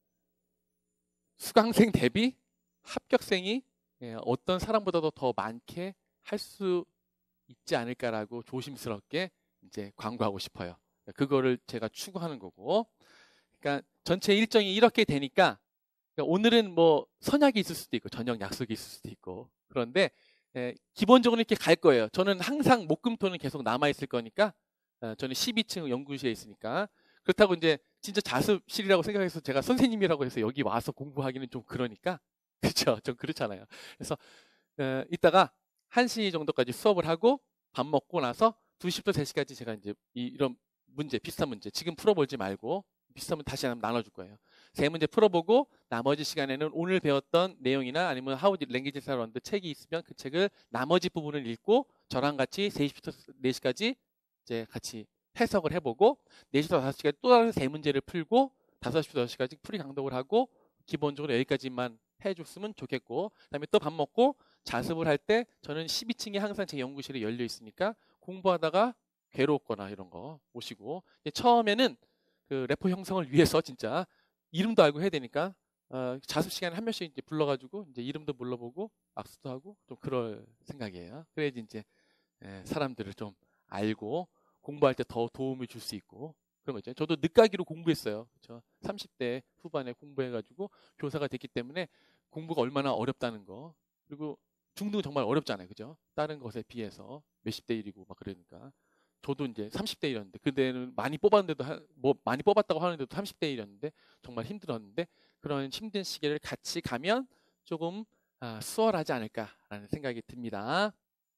수강생 대비 합격생이 예, 어떤 사람보다도 더 많게 할 수 있지 않을까라고 조심스럽게 이제 광고하고 싶어요. 그거를 제가 추구하는 거고. 그러니까 전체 일정이 이렇게 되니까 그러니까 오늘은 뭐 선약이 있을 수도 있고 저녁 약속이 있을 수도 있고 그런데 예, 기본적으로 이렇게 갈 거예요. 저는 항상 목금토는 계속 남아 있을 거니까 어, 저는 십이 층 연구실에 있으니까 그렇다고 이제 진짜 자습실이라고 생각해서 제가 선생님이라고 해서 여기 와서 공부하기는 좀 그러니까 그렇죠. 좀 그렇잖아요. 그래서 어, 이따가 한 시 정도까지 수업을 하고 밥 먹고 나서 두 시부터 세 시까지 제가 이제 이, 이런 문제, 비슷한 문제 지금 풀어보지 말고 비슷한 문제 다시 한번 나눠줄 거예요. 세 문제 풀어보고 나머지 시간에는 오늘 배웠던 내용이나 아니면 How did languages are learned 책이 있으면 그 책을 나머지 부분을 읽고 저랑 같이 세 시부터 네 시까지 이제 같이 해석을 해보고 네 시부터 다섯 시까지 또 다른 세 문제를 풀고 다섯 시부터 여섯 시까지 풀이 강독을 하고 기본적으로 여기까지만 해줬으면 좋겠고 그다음에 또 밥 먹고 자습을 할 때 저는 십이 층에 항상 제 연구실이 열려 있으니까 공부하다가 괴로웠거나 이런 거 오시고 처음에는 그 래퍼 형성을 위해서 진짜 이름도 알고 해야 되니까 어, 자습 시간에 한 명씩 이제 불러가지고 이제 이름도 불러보고 악수도 하고 좀 그럴 생각이에요. 그래야지 이제 예, 사람들을 좀 알고 공부할 때 더 도움을 줄 수 있고 그런 거 있잖아요. 저도 늦가기로 공부했어요. 그렇죠? 삼십 대 후반에 공부해가지고 교사가 됐기 때문에 공부가 얼마나 어렵다는 거 그리고 중등은 정말 어렵잖아요. 그죠? 다른 것에 비해서 몇십 대 일이고 막 그러니까 저도 이제 삼십 대 일이었는데 그때는 많이 뽑았는데도 하, 뭐 많이 뽑았다고 하는데도 삼십 대 일이었는데 정말 힘들었는데 그런 힘든 시기를 같이 가면 조금 아, 수월하지 않을까라는 생각이 듭니다.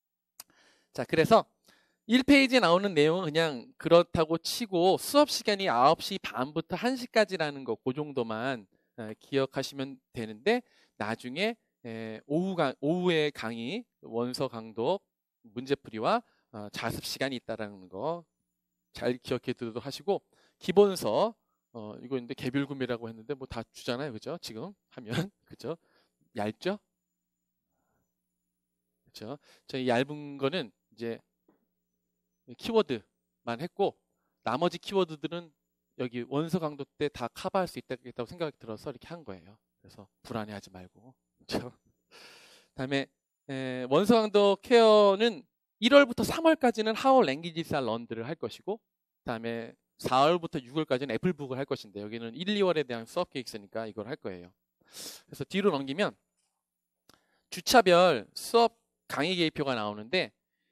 자, 그래서 일 페이지에 나오는 내용은 그냥 그렇다고 치고 수업 시간이 아홉 시 반부터 한 시까지라는 거 그 정도만 기억하시면 되는데 나중에 오후 강, 오후에 강의, 원서 강독, 문제풀이와 자습 시간이 있다라는 거 잘 기억해 두도록 하시고 기본서 어, 이거 근데 개별 구매라고 했는데 뭐 다 주잖아요. 그죠? 지금 하면 그죠? 얇죠? 그죠? 저희 얇은 거는 이제 키워드만 했고 나머지 키워드들은 여기 원서 강도 때 다 커버할 수 있다고 생각이 들어서 이렇게 한 거예요. 그래서 불안해하지 말고. 그렇죠? 다음에 에, 원서 강도 케어는 일월부터 삼월까지는 How languages are learned를 할 것이고 다음에 사월부터 유월까지는 애플북을 할 것인데 여기는 일, 이월에 대한 수업 계획서니까 이걸 할 거예요. 그래서 뒤로 넘기면 주차별 수업 강의 계획표가 나오는데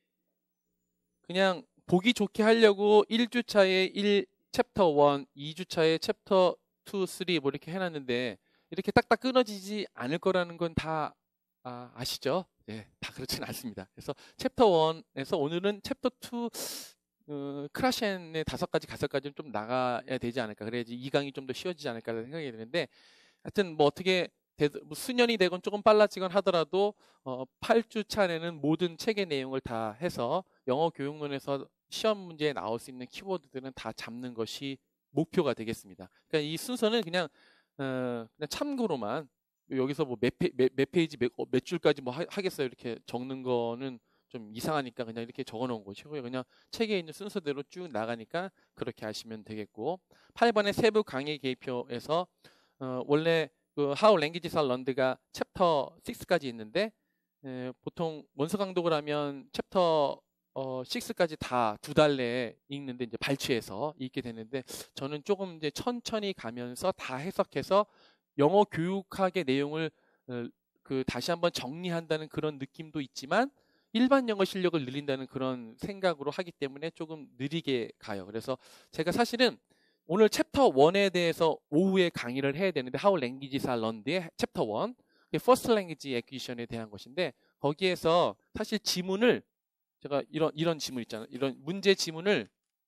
그냥 보기 좋게 하려고 일 주차에 일 챕터 일, 이 주차에 챕터 이, 삼 뭐 이렇게 해놨는데 이렇게 딱딱 끊어지지 않을 거라는 건 다 아, 아시죠? 네, 다 그렇지는 않습니다. 그래서 챕터 일에서 오늘은 챕터 이 어, 크라셴의 다섯 가지 가설까지는 좀 나가야 되지 않을까. 그래야지 이 강이 좀 더 쉬워지지 않을까 생각이 드는데 하여튼 뭐 어떻게 뭐 수년이 되건 조금 빨라지건 하더라도 어, 팔 주 차례는 모든 책의 내용을 다 해서 영어 교육론에서 시험 문제에 나올 수 있는 키워드들은 다 잡는 것이 목표가 되겠습니다. 그러니까 이 순서는 그냥, 어, 그냥 참고로만 여기서 뭐 몇, 페, 몇, 몇 페이지 몇, 어, 몇 줄까지 뭐 하, 하겠어요 이렇게 적는 거는 좀 이상하니까 그냥 이렇게 적어 놓은 것이고요. 그냥 책에 있는 순서대로 쭉 나가니까 그렇게 하시면 되겠고 팔 번의 세부 강의 계획표에서 어, 원래 그 How Languages Are Learned가 챕터 육까지 있는데 에, 보통 원서 강독을 하면 챕터 어, 육까지 다 두 달 내에 읽는데 이제 발췌해서 읽게 되는데 저는 조금 이제 천천히 가면서 다 해석해서 영어 교육학의 내용을 어, 그 다시 한번 정리한다는 그런 느낌도 있지만 일반 영어 실력을 늘린다는 그런 생각으로 하기 때문에 조금 느리게 가요. 그래서 제가 사실은 오늘 챕터 일에 대해서 오후에 강의를 해야 되는데 How Languages Are Learned의 챕터 일, First Language Acquisition에 대한 것인데 거기에서 사실 지문을 제가 이런 이런 지문 있잖아요. 이런 문제 지문을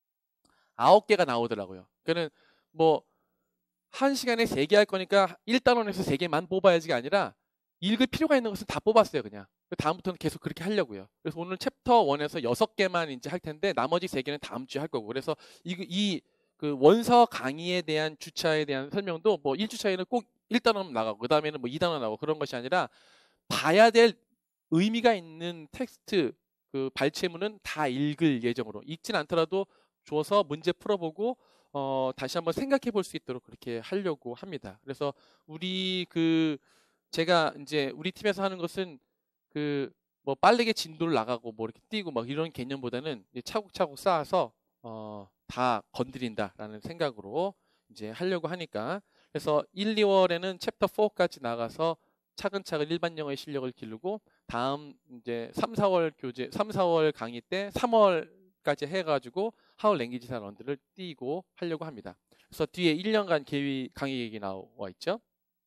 아홉 개가 나오더라고요. 그러니까 뭐 한 시간에 세 개 할 거니까 일 단원에서 세 개만 뽑아야지가 아니라 읽을 필요가 있는 것은 다 뽑았어요, 그냥. 다음부터는 계속 그렇게 하려고요. 그래서 오늘 챕터 일에서 여섯 개만 이제 할 텐데 나머지 세 개는 다음 주에 할 거고. 그래서 이, 이 그 원서 강의에 대한 주차에 대한 설명도 뭐 일 주차에는 꼭 일 단원 나가고 그 다음에는 뭐 이 단원 나가고 그런 것이 아니라 봐야 될 의미가 있는 텍스트 그 발췌문은 다 읽을 예정으로 읽진 않더라도 줘서 문제 풀어보고 어, 다시 한번 생각해 볼 수 있도록 그렇게 하려고 합니다. 그래서 우리 그 제가 이제 우리 팀에서 하는 것은 그 뭐 빠르게 진도를 나가고 뭐 이렇게 뛰고 막 이런 개념보다는 차곡차곡 쌓아서 어, 다 건드린다라는 생각으로 이제 하려고 하니까 그래서 일, 이월에는 챕터 사까지 나가서 차근차근 일반 영어의 실력을 기르고 다음 이제 삼, 사월 교재 삼, 사월 강의 때 삼월까지 해가지고 How Languages Are Learned를 띄고 하려고 합니다. 그래서 뒤에 일 년간 계획 강의 계획이 나와 있죠.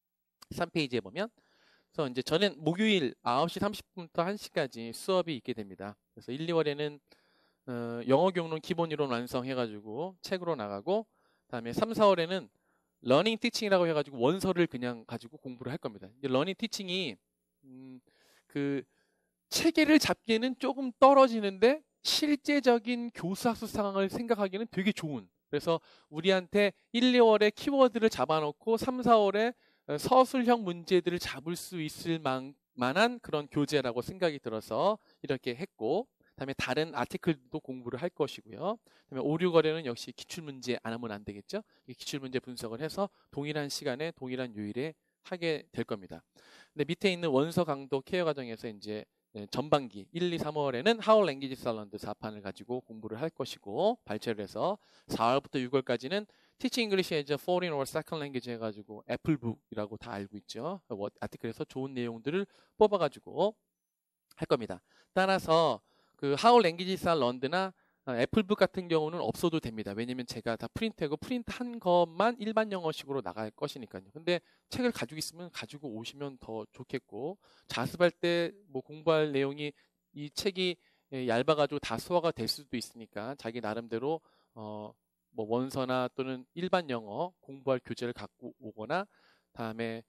삼 페이지에 보면 그래서 이제 저는 목요일 아홉 시 삼십 분부터 한 시까지 수업이 있게 됩니다. 그래서 일, 이월에는 어, 영어 교육론 기본 이론 완성해가지고 책으로 나가고 그다음에 삼, 사월에는 러닝 티칭이라고 해가지고 원서를 그냥 가지고 공부를 할 겁니다. 이제 러닝 티칭이 음, 그 체계를 잡기에는 조금 떨어지는데 실제적인 교수학습 상황을 생각하기에는 되게 좋은. 그래서 우리한테 일, 이월에 키워드를 잡아놓고 삼, 사월에 서술형 문제들을 잡을 수 있을 만, 만한 그런 교재라고 생각이 들어서 이렇게 했고 그다음에 다른 아티클도 공부를 할 것이고요. 그다음에 오, 육월에는 역시 기출문제 안 하면 안 되겠죠. 기출문제 분석을 해서 동일한 시간에 동일한 요일에 하게 될 겁니다. 근데 밑에 있는 원서 강도 케어 과정에서 이제 전반기 일, 이, 삼월에는 How Languages Are Learned 사 판을 가지고 공부를 할 것이고 발췌를 해서 사월부터 유월까지는 Teaching English as a Foreign or Second Language 해가지고 애플북이라고 다 알고 있죠. 아티클에서 좋은 내용들을 뽑아가지고 할 겁니다. 따라서 그 How Languages Are Learned나 애플북 같은 경우는 없어도 됩니다. 왜냐면 제가 다 프린트하고 프린트한 것만 일반 영어식으로 나갈 것이니까요. 근데 책을 가지고 있으면 가지고 오시면 더 좋겠고 자습할 때 뭐 공부할 내용이 이 책이 얇아가지고 다 소화가 될 수도 있으니까 자기 나름대로 어 뭐 원서나 또는 일반 영어 공부할 교재를 갖고 오거나 다음에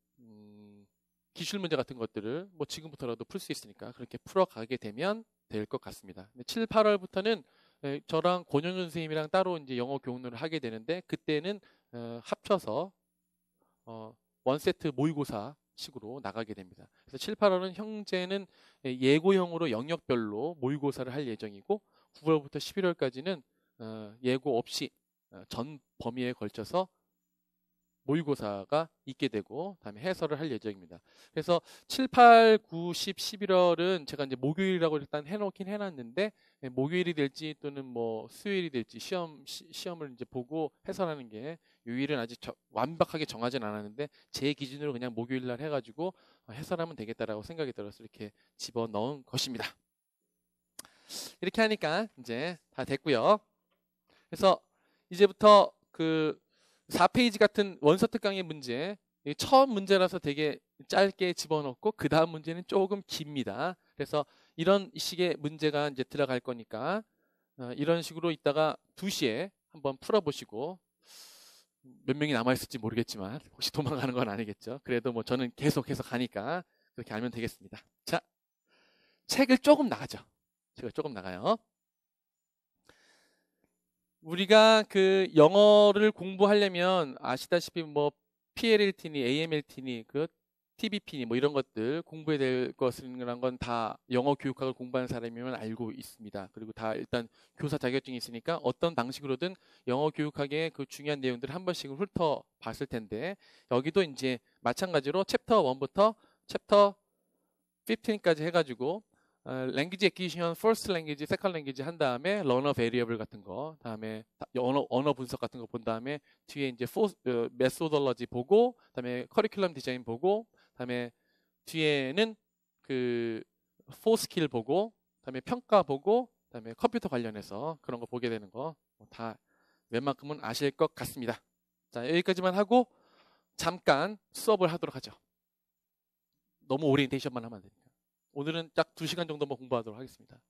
음 기출 문제 같은 것들을 뭐 지금부터라도 풀 수 있으니까 그렇게 풀어가게 되면 될 것 같습니다. 칠, 팔월부터는 저랑 권영준 선생님이랑 따로 이제 영어 교육을 하게 되는데 그때는 어, 합쳐서 어, 원 세트 모의고사 식으로 나가게 됩니다. 그래서 칠, 팔월은 형제는 예고형으로 영역별로 모의고사를 할 예정이고 구월부터 십일월까지는 어, 예고 없이 어, 전 범위에 걸쳐서 모의고사가 있게 되고 다음에 해설을 할 예정입니다. 그래서 칠, 팔, 구, 십, 십일월은 제가 이제 목요일이라고 일단 해놓긴 해놨는데 목요일이 될지 또는 뭐 수요일이 될지 시험 시, 시험을 이제 보고 해설하는 게 요일은 아직 저, 완벽하게 정하진 않았는데 제 기준으로 그냥 목요일 날 해가지고 해설하면 되겠다라고 생각이 들어서 이렇게 집어 넣은 것입니다. 이렇게 하니까 이제 다 됐고요. 그래서 이제부터 그 사 페이지 같은 원서 특강의 문제, 처음 문제라서 되게 짧게 집어넣고 그 다음 문제는 조금 깁니다. 그래서 이런 식의 문제가 이제 들어갈 거니까 어, 이런 식으로 있다가 두 시에 한번 풀어보시고 몇 명이 남아있을지 모르겠지만 혹시 도망가는 건 아니겠죠. 그래도 뭐 저는 계속해서 가니까 그렇게 알면 되겠습니다. 자, 책을 조금 나가죠. 책을 조금 나가요. 우리가 그 영어를 공부하려면 아시다시피 뭐 피엘엘티니, 에이엠엘티니, 그 티비피니 뭐 이런 것들 공부해야 될 것이라는 건 다 영어 교육학을 공부하는 사람이면 알고 있습니다. 그리고 다 일단 교사 자격증이 있으니까 어떤 방식으로든 영어 교육학의 그 중요한 내용들을 한 번씩은 훑어 봤을 텐데 여기도 이제 마찬가지로 챕터 일부터 챕터 십오까지 해가지고 어, language acquisition, first language, second language 한 다음에 learner variable 같은 거, 다음에 언어, 언어 분석 같은 거 본 다음에 뒤에 이제 for, 어, methodology 보고, 다음에 curriculum design 보고, 다음에 뒤에는 그 for skill 보고, 다음에 평가 보고, 다음에 컴퓨터 관련해서 그런 거 보게 되는 거 다 웬만큼은 아실 것 같습니다. 자, 여기까지만 하고 잠깐 수업을 하도록 하죠. 너무 오리엔테이션만 하면 안 됩니다. 오늘은 딱 두 시간 정도만 공부하도록 하겠습니다.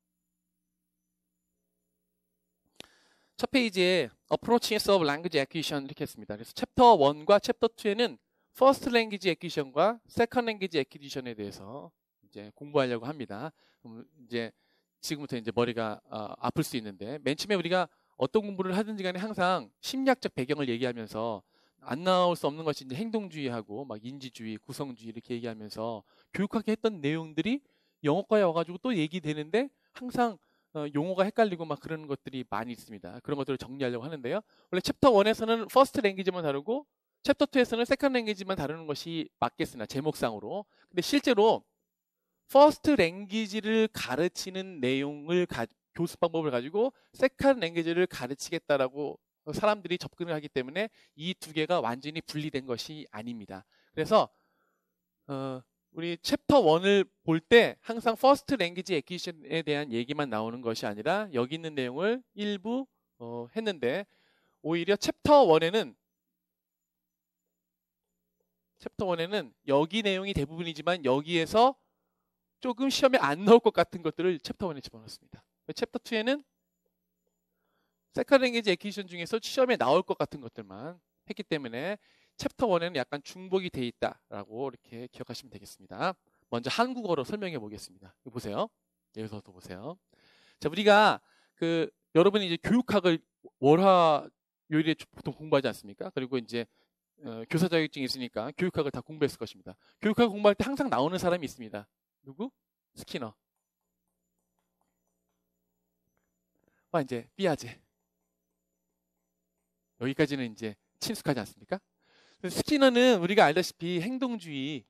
첫 페이지에 Approaches of Language Acquisition 이렇게 했습니다. 그래서 챕터 일과 챕터 이에는 First Language Acquisition과 Second Language Acquisition에 대해서 이제 공부하려고 합니다. 그럼 이제 지금부터 이제 머리가 어, 아플 수 있는데 맨 처음에 우리가 어떤 공부를 하든지 간에 항상 심리학적 배경을 얘기하면서 안 나올 수 없는 것이 이제 행동주의하고 막 인지주의, 구성주의 이렇게 얘기하면서 교육학에 했던 내용들이 영어과에 와가지고 또 얘기되는데 항상 어, 용어가 헷갈리고 막 그런 것들이 많이 있습니다. 그런 것들을 정리하려고 하는데요. 원래 챕터 일에서는 퍼스트 랭귀지만 다루고 챕터 이에서는 세컨드 랭귀지만 다루는 것이 맞겠으나 제목상으로. 근데 실제로 퍼스트 랭귀지를 가르치는 내용을 가, 교수 방법을 가지고 세컨드 랭귀지를 가르치겠다라고 사람들이 접근을 하기 때문에 이 두 개가 완전히 분리된 것이 아닙니다. 그래서 어, 우리 챕터 일을 볼 때 항상 퍼스트 랭귀지 애퀴지션에 대한 얘기만 나오는 것이 아니라 여기 있는 내용을 일부 어, 했는데 오히려 챕터 일에는 챕터 일에는 여기 내용이 대부분이지만 여기에서 조금 시험에 안 나올 것 같은 것들을 챕터 일에 집어넣었습니다. 챕터 이에는 세컨드 랭귀지 애퀴지션 중에서 시험에 나올 것 같은 것들만 했기 때문에 챕터 일에는 약간 중복이 돼 있다라고 이렇게 기억하시면 되겠습니다. 먼저 한국어로 설명해 보겠습니다. 이거 보세요. 여기서도 보세요. 자, 우리가 그 여러분이 이제 교육학을 월화 요일에 보통 공부하지 않습니까? 그리고 이제 어, 교사 자격증이 있으니까 교육학을 다 공부했을 것입니다. 교육학을 공부할 때 항상 나오는 사람이 있습니다. 누구? 스키너. 와 이제 삐아제. 여기까지는 이제 친숙하지 않습니까? 스키너는 우리가 알다시피 행동주의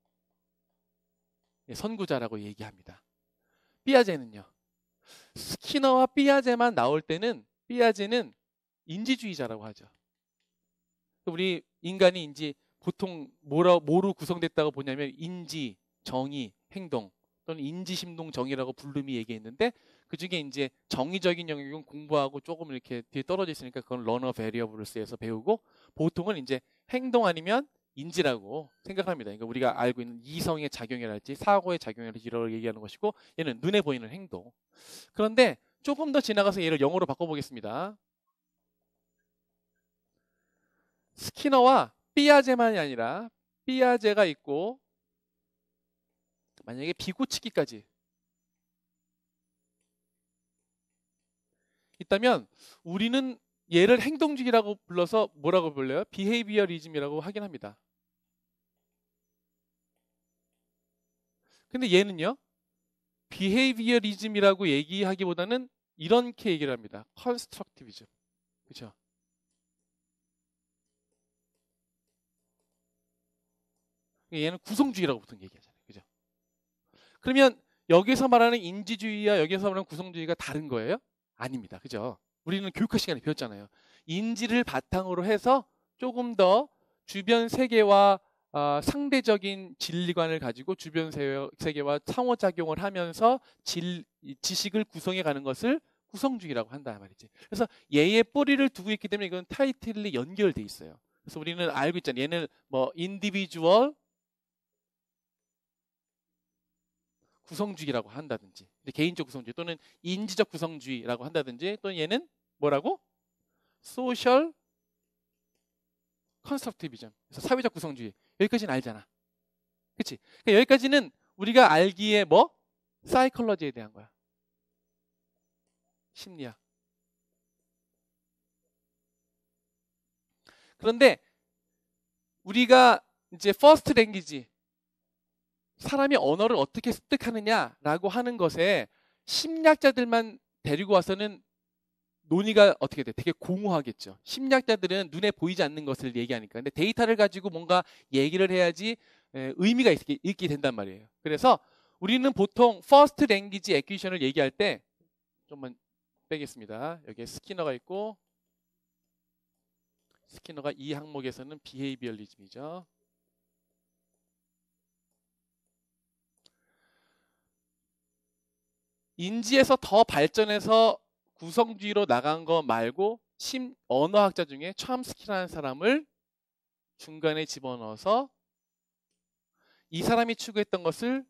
선구자라고 얘기합니다. 삐아제는요. 스키너와 삐아제만 나올 때는 삐아제는 인지주의자라고 하죠. 우리 인간이 이제 보통 뭐라, 뭐로 구성됐다고 보냐면 인지, 정의, 행동 또는 인지심동 정의라고 불름이 얘기했는데 그 중에 이제 정의적인 영역은 공부하고 조금 이렇게 뒤에 떨어져 있으니까 그건 러너 베리어블을 쓰여서 배우고 보통은 이제 행동 아니면 인지라고 생각합니다. 그러니까 우리가 알고 있는 이성의 작용이랄지 사고의 작용이랄지 이런 걸 얘기하는 것이고 얘는 눈에 보이는 행동. 그런데 조금 더 지나가서 얘를 영어로 바꿔보겠습니다. 스키너와 삐아제만이 아니라 삐아제가 있고 만약에 비고치기까지 있다면 우리는 얘를 행동주의라고 불러서 뭐라고 불러요? 비헤이비어리즘이라고 하긴 합니다. 근데 얘는요. 비헤이비어리즘이라고 얘기하기보다는 이렇게 얘기를 합니다. 컨스트럭티비즘. 그렇죠? 얘는 구성주의라고 보통 얘기하잖아요. 그죠? 그러면 여기서 말하는 인지주의와 여기서 말하는 구성주의가 다른 거예요? 아닙니다. 그죠? 우리는 교육학 시간에 배웠잖아요. 인지를 바탕으로 해서 조금 더 주변 세계와 어, 상대적인 진리관을 가지고 주변 세계와 상호작용을 하면서 질, 지식을 구성해 가는 것을 구성주의라고 한다 말이지. 그래서 얘의 뿌리를 두고 있기 때문에 이건 타이틀이 연결돼 있어요. 그래서 우리는 알고 있잖아요. 얘는 뭐 인디비주얼 구성주의라고 한다든지, 개인적 구성주의 또는 인지적 구성주의라고 한다든지, 또는 얘는 뭐라고? 소셜 컨스트럭티비즘. 그래서 사회적 구성주의. 여기까지는 알잖아. 그치? 그러니까 여기까지는 우리가 알기에 뭐? 사이콜러지에 대한 거야. 심리학. 그런데 우리가 이제 퍼스트 랭귀지, 사람이 언어를 어떻게 습득하느냐라고 하는 것에 심리학자들만 데리고 와서는 논의가 어떻게 돼? 되게 공허하겠죠. 심리학자들은 눈에 보이지 않는 것을 얘기하니까. 근데 데이터를 가지고 뭔가 얘기를 해야지 의미가 있게, 있게 된단 말이에요. 그래서 우리는 보통 퍼스트 랭귀지 애퀴지션을 얘기할 때 좀만 빼겠습니다. 여기에 스키너가 있고, 스키너가 이 항목에서는 비헤이비얼리즘이죠. 인지에서 더 발전해서 구성주의로 나간 거 말고 심 언어학자 중에 첨스키라는 사람을 중간에 집어넣어서 이 사람이 추구했던 것을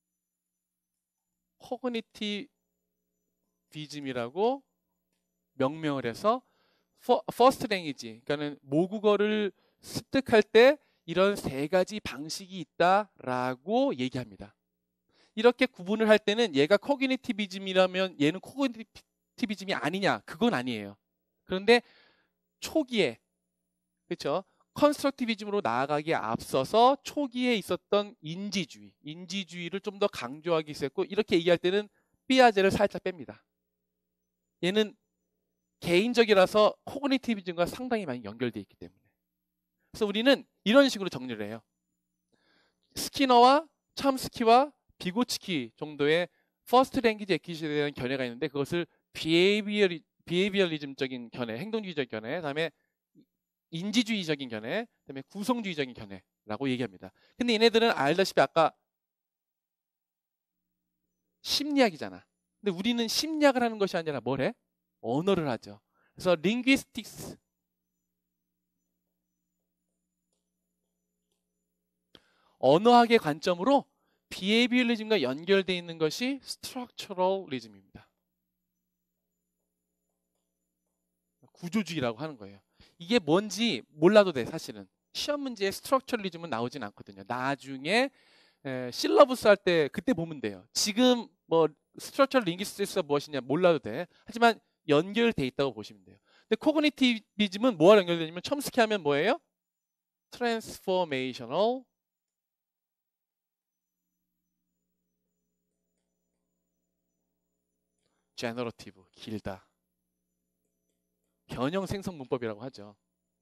코그니티비즘이라고 명명을 해서 퍼스트 랭귀지, 그러니까는 모국어를 습득할 때 이런 세 가지 방식이 있다라고 얘기합니다. 이렇게 구분을 할 때는 얘가 코그니티비즘이라면 얘는 코그니티비즘이 아니냐? 그건 아니에요. 그런데 초기에, 그렇죠? 컨스트럭티비즘으로 나아가기에 앞서서 초기에 있었던 인지주의, 인지주의를 좀 더 강조하기 시작했고, 이렇게 얘기할 때는 삐아제를 살짝 뺍니다. 얘는 개인적이라서 코그니티비즘과 상당히 많이 연결되어 있기 때문에. 그래서 우리는 이런 식으로 정리를 해요. 스키너와 첨스키와 비고츠키 정도의 퍼스트 랭귀지 애퀴지션에 대한 견해가 있는데, 그것을 비헤이비얼, 비헤이비얼리즘적인 견해, 행동주의적 견해, 그다음에 인지주의적인 견해, 그다음에 구성주의적인 견해라고 얘기합니다. 근데 얘네들은 알다시피 아까 심리학이잖아. 근데 우리는 심리학을 하는 것이 아니라 뭘 해? 언어를 하죠. 그래서 linguistics, 언어학의 관점으로 비헤이비얼리즘과 연결되어 있는 것이 스트럭처럴리즘입니다. 구조주의라고 하는 거예요. 이게 뭔지 몰라도 돼. 사실은 시험 문제에 스트럭처럴리즘은 나오진 않거든요. 나중에 에, 실러브스 할 때 그때 보면 돼요. 지금 뭐 스트럭처럴 링귀스틱스가 무엇이냐 몰라도 돼. 하지만 연결돼 있다고 보시면 돼요. 근데 코그니티비즘은 뭐와 연결되냐면 첨스키 하면 뭐예요? 트랜스포메이셔널 제너러티브, 길다. 변형 생성 문법이라고 하죠.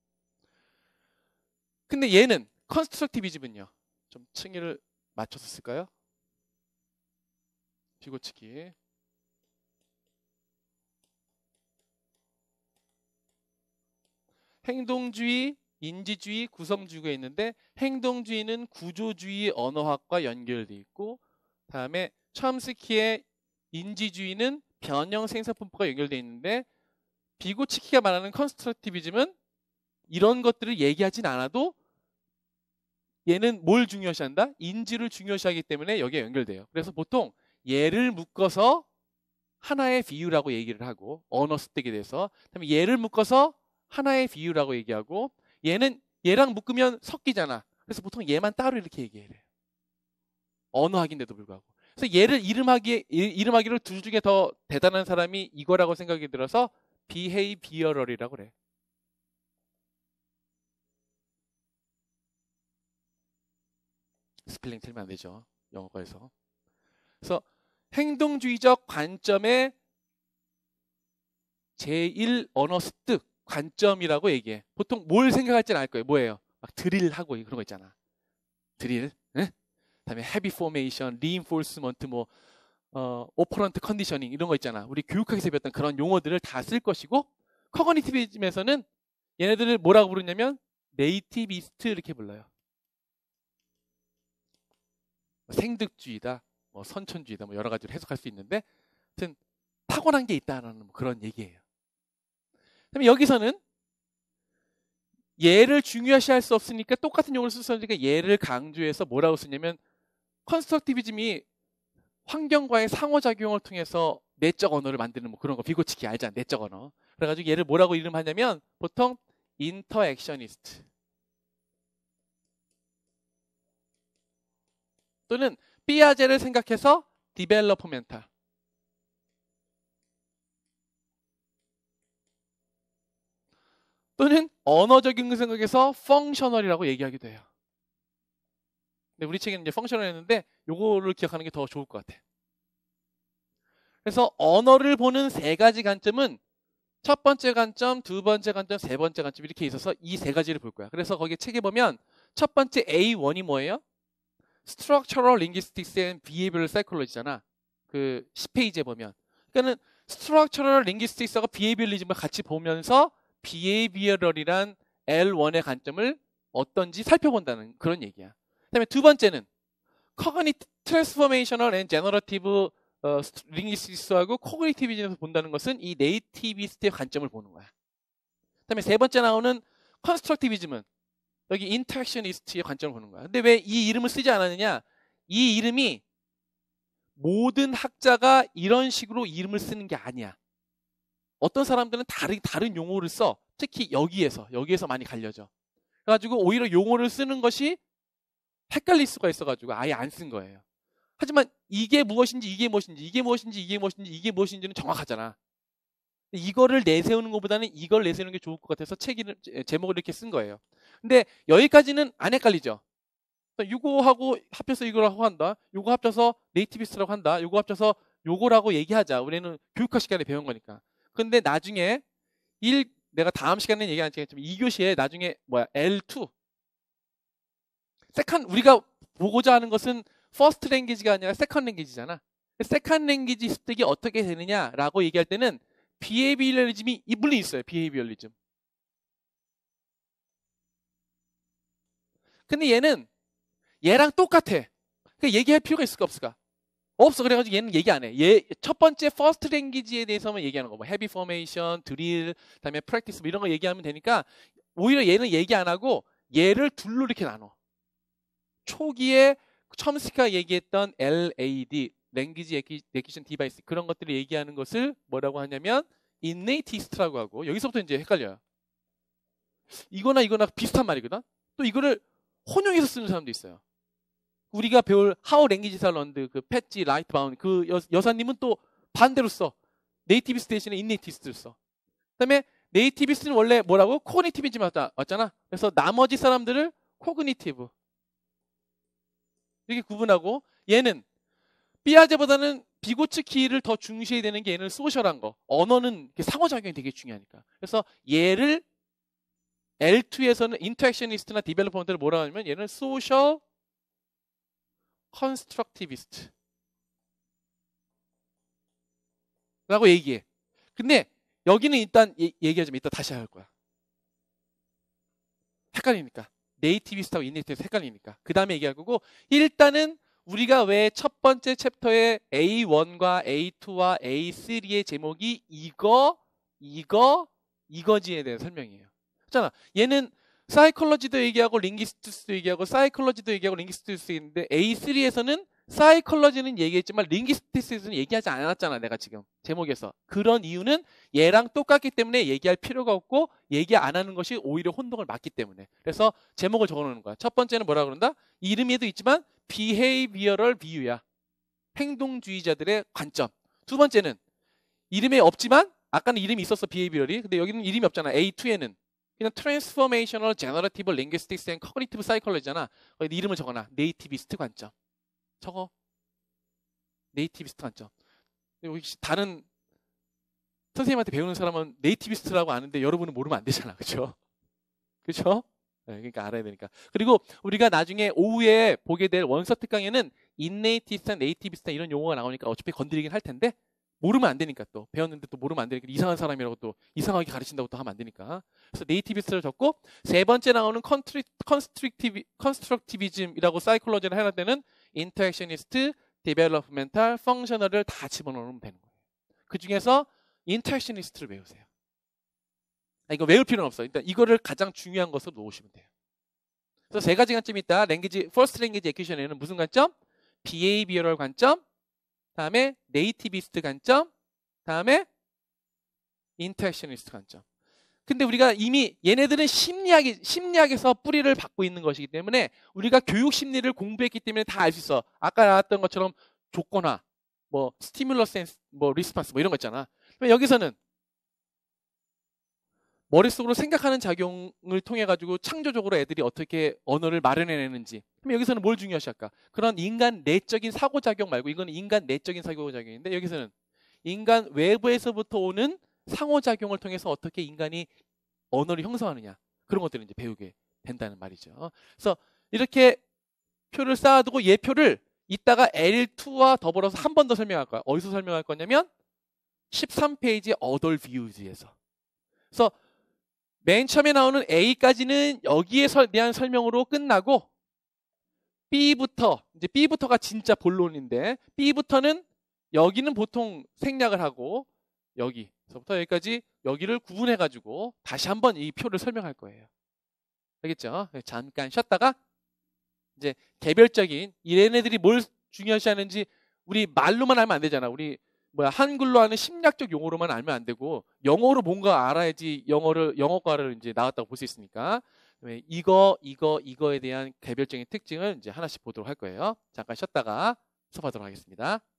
근데 얘는 컨스트럭티비즘은요. 좀 층위를 맞춰서 쓸까요? 비고치기. 행동주의, 인지주의, 구성주의가 있는데, 행동주의는 구조주의 언어학과 연결돼 있고, 다음에 첨스키의 인지주의는 변형 생성문법과 연결돼 있는데, 비고치키가 말하는 컨스트럭티비즘은 이런 것들을 얘기하진 않아도 얘는 뭘 중요시한다? 인지를 중요시하기 때문에 여기에 연결돼요. 그래서 보통 얘를 묶어서 하나의 비유라고 얘기를 하고, 언어 습득에 대해서, 그다음에 얘를 묶어서 하나의 비유라고 얘기하고, 얘는 얘랑 묶으면 섞이잖아. 그래서 보통 얘만 따로 이렇게 얘기해요. 언어학인데도 불구하고. 그래서 얘를 이름하기, 이름하기로 둘 중에 더 대단한 사람이 이거라고 생각이 들어서 비헤이비어럴이라고 그래. 스펠링 틀면 안 되죠. 영어과에서. 그래서 행동주의적 관점의 제일 언어 습득 관점이라고 얘기해. 보통 뭘 생각할지는 알 거예요. 뭐예요? 막 드릴하고 그런 거 있잖아. 드릴, 예? 그다음에 헤비 포메이션, 리인포스먼트, 뭐 어, 오퍼런트 컨디셔닝 이런 거 있잖아. 우리 교육학에서 배웠던 그런 용어들을 다 쓸 것이고, 커그니티비즘에서는 얘네들을 뭐라고 부르냐면 네이티비스트 이렇게 불러요. 생득주의다, 뭐 선천주의다, 뭐 여러 가지로 해석할 수 있는데, 하여튼 타고난 게 있다는 그런 얘기예요. 그다음에 여기서는 얘를 중요시할 수 없으니까 똑같은 용어를 쓰니까 얘를 강조해서 뭐라고 쓰냐면, 컨스트럭티비즘이 환경과의 상호작용을 통해서 내적 언어를 만드는 뭐 그런 거, 비고치키 알잖아, 내적 언어. 그래가지고 얘를 뭐라고 이름하냐면 보통 인터액셔니스트 또는 삐아제를 생각해서 디벨로퍼멘탈 또는 언어적인 생각에서 펑셔널이라고 얘기하기도 해요. 근데 우리 책에는 이제 펑셔널이었는데 요거를 기억하는 게 더 좋을 것 같아. 그래서 언어를 보는 세 가지 관점은 첫 번째 관점, 두 번째 관점, 세 번째 관점 이렇게 있어서 이 세 가지를 볼 거야. 그래서 거기 책에 보면 첫 번째 에이 원이 뭐예요? Structural Linguistics and Behavioral Psychology잖아. 그 십 페이지에 보면. 그러니까는 Structural Linguistics하고 Behavioralism을 같이 보면서 Behavioral이란 엘 원의 관점을 어떤지 살펴본다는 그런 얘기야. 그 다음에 두 번째는 Cognitive Transformational and Generative 어, 링기스틱스하고 코그니티비즘에서 본다는 것은 이 네이티비스트의 관점을 보는 거야. 그 다음에 세 번째 나오는 컨스트럭티비즘은 여기 인터랙셔니스트의 관점을 보는 거야. 근데 왜 이 이름을 쓰지 않았느냐? 이 이름이 모든 학자가 이런 식으로 이름을 쓰는 게 아니야. 어떤 사람들은 다른, 다른 용어를 써. 특히 여기에서, 여기에서 많이 갈려져. 그래가지고 오히려 용어를 쓰는 것이 헷갈릴 수가 있어가지고 아예 안 쓴 거예요. 하지만 이게 무엇인지 이게 무엇인지 이게 무엇인지 이게 무엇인지 이게 무엇인지는 정확하잖아. 이거를 내세우는 것보다는 이걸 내세우는 게 좋을 것 같아서 책 이름, 제목을 이렇게 쓴 거예요. 근데 여기까지는 안 헷갈리죠. 이거하고 합쳐서 이거라고 한다. 이거 합쳐서 네이티비스트라고 한다. 이거 합쳐서 요거라고 얘기하자. 우리는 교육학 시간에 배운 거니까. 근데 나중에 일 내가 다음 시간에 얘기 안 하겠지만 이 교시에 나중에 뭐야 엘 투 세컨 우리가 보고자 하는 것은 퍼스트 랭귀지가 아니라 세컨 랭귀지잖아. 세컨 랭귀지 습득이 어떻게 되느냐라고 얘기할 때는 비헤이비얼리즘이 물론 있어요. 비헤이비얼리즘. 근데 얘는 얘랑 똑같아. 그러니까 얘기할 필요가 있을까 없을까? 없어. 그래가지고 얘는 얘기 안 해. 얘 첫 번째 퍼스트 랭귀지에 대해서만 얘기하는 거. 뭐 헤비 포메이션, 드릴, 그다음에 프랙티스 뭐 이런 거 얘기하면 되니까 오히려 얘는 얘기 안 하고 얘를 둘로 이렇게 나눠. 초기에 첨스키가 얘기했던 엘 에이 디, Language Acquisition Device 그런 것들을 얘기하는 것을 뭐라고 하냐면 innatist라고 하고 여기서부터 이제 헷갈려요. 이거나 이거나 비슷한 말이거든. 또 이거를 혼용해서 쓰는 사람도 있어요. 우리가 배울 How Languages Are Learned 그 패치 라이트 바운 그 여, 여사님은 또 반대로 써. 네이티비스트 대신에 인네이티스트를 써. 그다음에 네이티비스트는 원래 뭐라고? 코그니티비즘 왔잖아. 그래서 나머지 사람들을 코그니티브 이렇게 구분하고 얘는 삐아제보다는 비고츠키를 더 중시해야 되는 게 얘는 소셜한 거. 언어는 상호작용이 되게 중요하니까. 그래서 얘를 엘 투에서는 인터랙셔니스트나 디벨로퍼먼트를 뭐라고 하냐면 얘는 소셜 컨스트럭티비스트 라고 얘기해. 근데 여기는 일단 얘기하자면 이따 다시 할 거야. 헷갈리니까. 네이티비스트하고 인네이티비스트 헷갈리니까. 그 다음에 얘기할 거고 일단은 우리가 왜 첫 번째 챕터에 에이 원과 에이 투와 에이 쓰리의 제목이 이거, 이거, 이거지에 대한 설명이에요. 그렇잖아. 얘는 사이콜로지도 얘기하고 링기스틱스도 얘기하고 사이콜로지도 얘기하고 링기스틱스도 얘기했는데 에이 쓰리에서는 사이콜로지는 얘기했지만 링기스틱스에서는 얘기하지 않았잖아. 내가 지금 제목에서. 그런 이유는 얘랑 똑같기 때문에 얘기할 필요가 없고 얘기 안 하는 것이 오히려 혼동을 막기 때문에. 그래서 제목을 적어놓는 거야. 첫 번째는 뭐라 그런다? 이름에도 있지만 비헤이비어럴 비유야. 행동주의자들의 관점. 두 번째는 이름에 없지만 아까는 이름이 있었어. 비헤이비어럴이. 근데 여기는 이름이 없잖아. 에이 투에는. 그냥 Transformational Generative Linguistics and Cognitive Psychology잖아. 거기 이름을 적어놔. 네이티비스트 관점. 적어. 네이티비스트 관점. 혹시 다른 선생님한테 배우는 사람은 네이티비스트라고 아는데 여러분은 모르면 안 되잖아. 그렇죠? 그렇죠? 네, 그러니까 알아야 되니까. 그리고 우리가 나중에 오후에 보게 될 원서 특강에는 인네이티브스타, 네이티비스타 이런 용어가 나오니까 어차피 건드리긴 할 텐데 모르면 안 되니까 또 배웠는데 또 모르면 안 되니까 이상한 사람이라고 또 이상하게 가르친다고 또 하면 안 되니까. 그래서 네이티비스트를 적고 세 번째 나오는 컨트리, 컨스트럭티비, 컨스트럭티비즘이라고 사이콜로지를 해놨을 때는 인터랙셔니스트, 디벨롭멘탈, 펑셔널을 다 집어넣으면 되는 거예요. 그 중에서 인터랙셔니스트를 외우세요. 이거 외울 필요는 없어요. 일단 이거를 가장 중요한 것으로 놓으시면 돼요. 그래서 세 가지 관점이 있다. 랭귀지, 퍼스트 랭귀지 에큐션에는 무슨 관점? 비헤이비어럴 관점, 다음에 네이티비스트 관점, 다음에 인터랙셔니스트 관점. 근데 우리가 이미 얘네들은 심리학이, 심리학에서 뿌리를 받고 있는 것이기 때문에 우리가 교육 심리를 공부했기 때문에 다 알 수 있어. 아까 나왔던 것처럼 조건화, 뭐 스티뮬러스, 뭐 리스폰스 뭐 이런 거 있잖아. 여기서는 머릿속으로 생각하는 작용을 통해 가지고 창조적으로 애들이 어떻게 언어를 마련해내는지. 그럼 여기서는 뭘 중요시할까? 그런 인간 내적인 사고작용 말고 이거는 인간 내적인 사고작용인데 여기서는 인간 외부에서부터 오는 상호작용을 통해서 어떻게 인간이 언어를 형성하느냐. 그런 것들을 이제 배우게 된다는 말이죠. 그래서 이렇게 표를 쌓아두고 얘 표를 이따가 엘 투와 더불어서 한 번 더 설명할 거야. 어디서 설명할 거냐면 십삼 페이지 Other Views에서. 그래서 맨 처음에 나오는 A까지는 여기에 대한 설명으로 끝나고 B부터, 이제 B부터가 진짜 본론인데 B부터는 여기는 보통 생략을 하고 여기서부터 여기까지 여기를 구분해가지고 다시 한번 이 표를 설명할 거예요. 알겠죠? 잠깐 쉬었다가 이제 개별적인 얘네들이 뭘 중요시하는지 우리 말로만 알면 안 되잖아. 우리 뭐야 한글로 하는 심리학적 용어로만 알면 안 되고 영어로 뭔가 알아야지 영어를 영어과를 이제 나왔다고 볼 수 있으니까 이거 이거 이거에 대한 개별적인 특징을 이제 하나씩 보도록 할 거예요. 잠깐 쉬었다가 수업하도록 하겠습니다.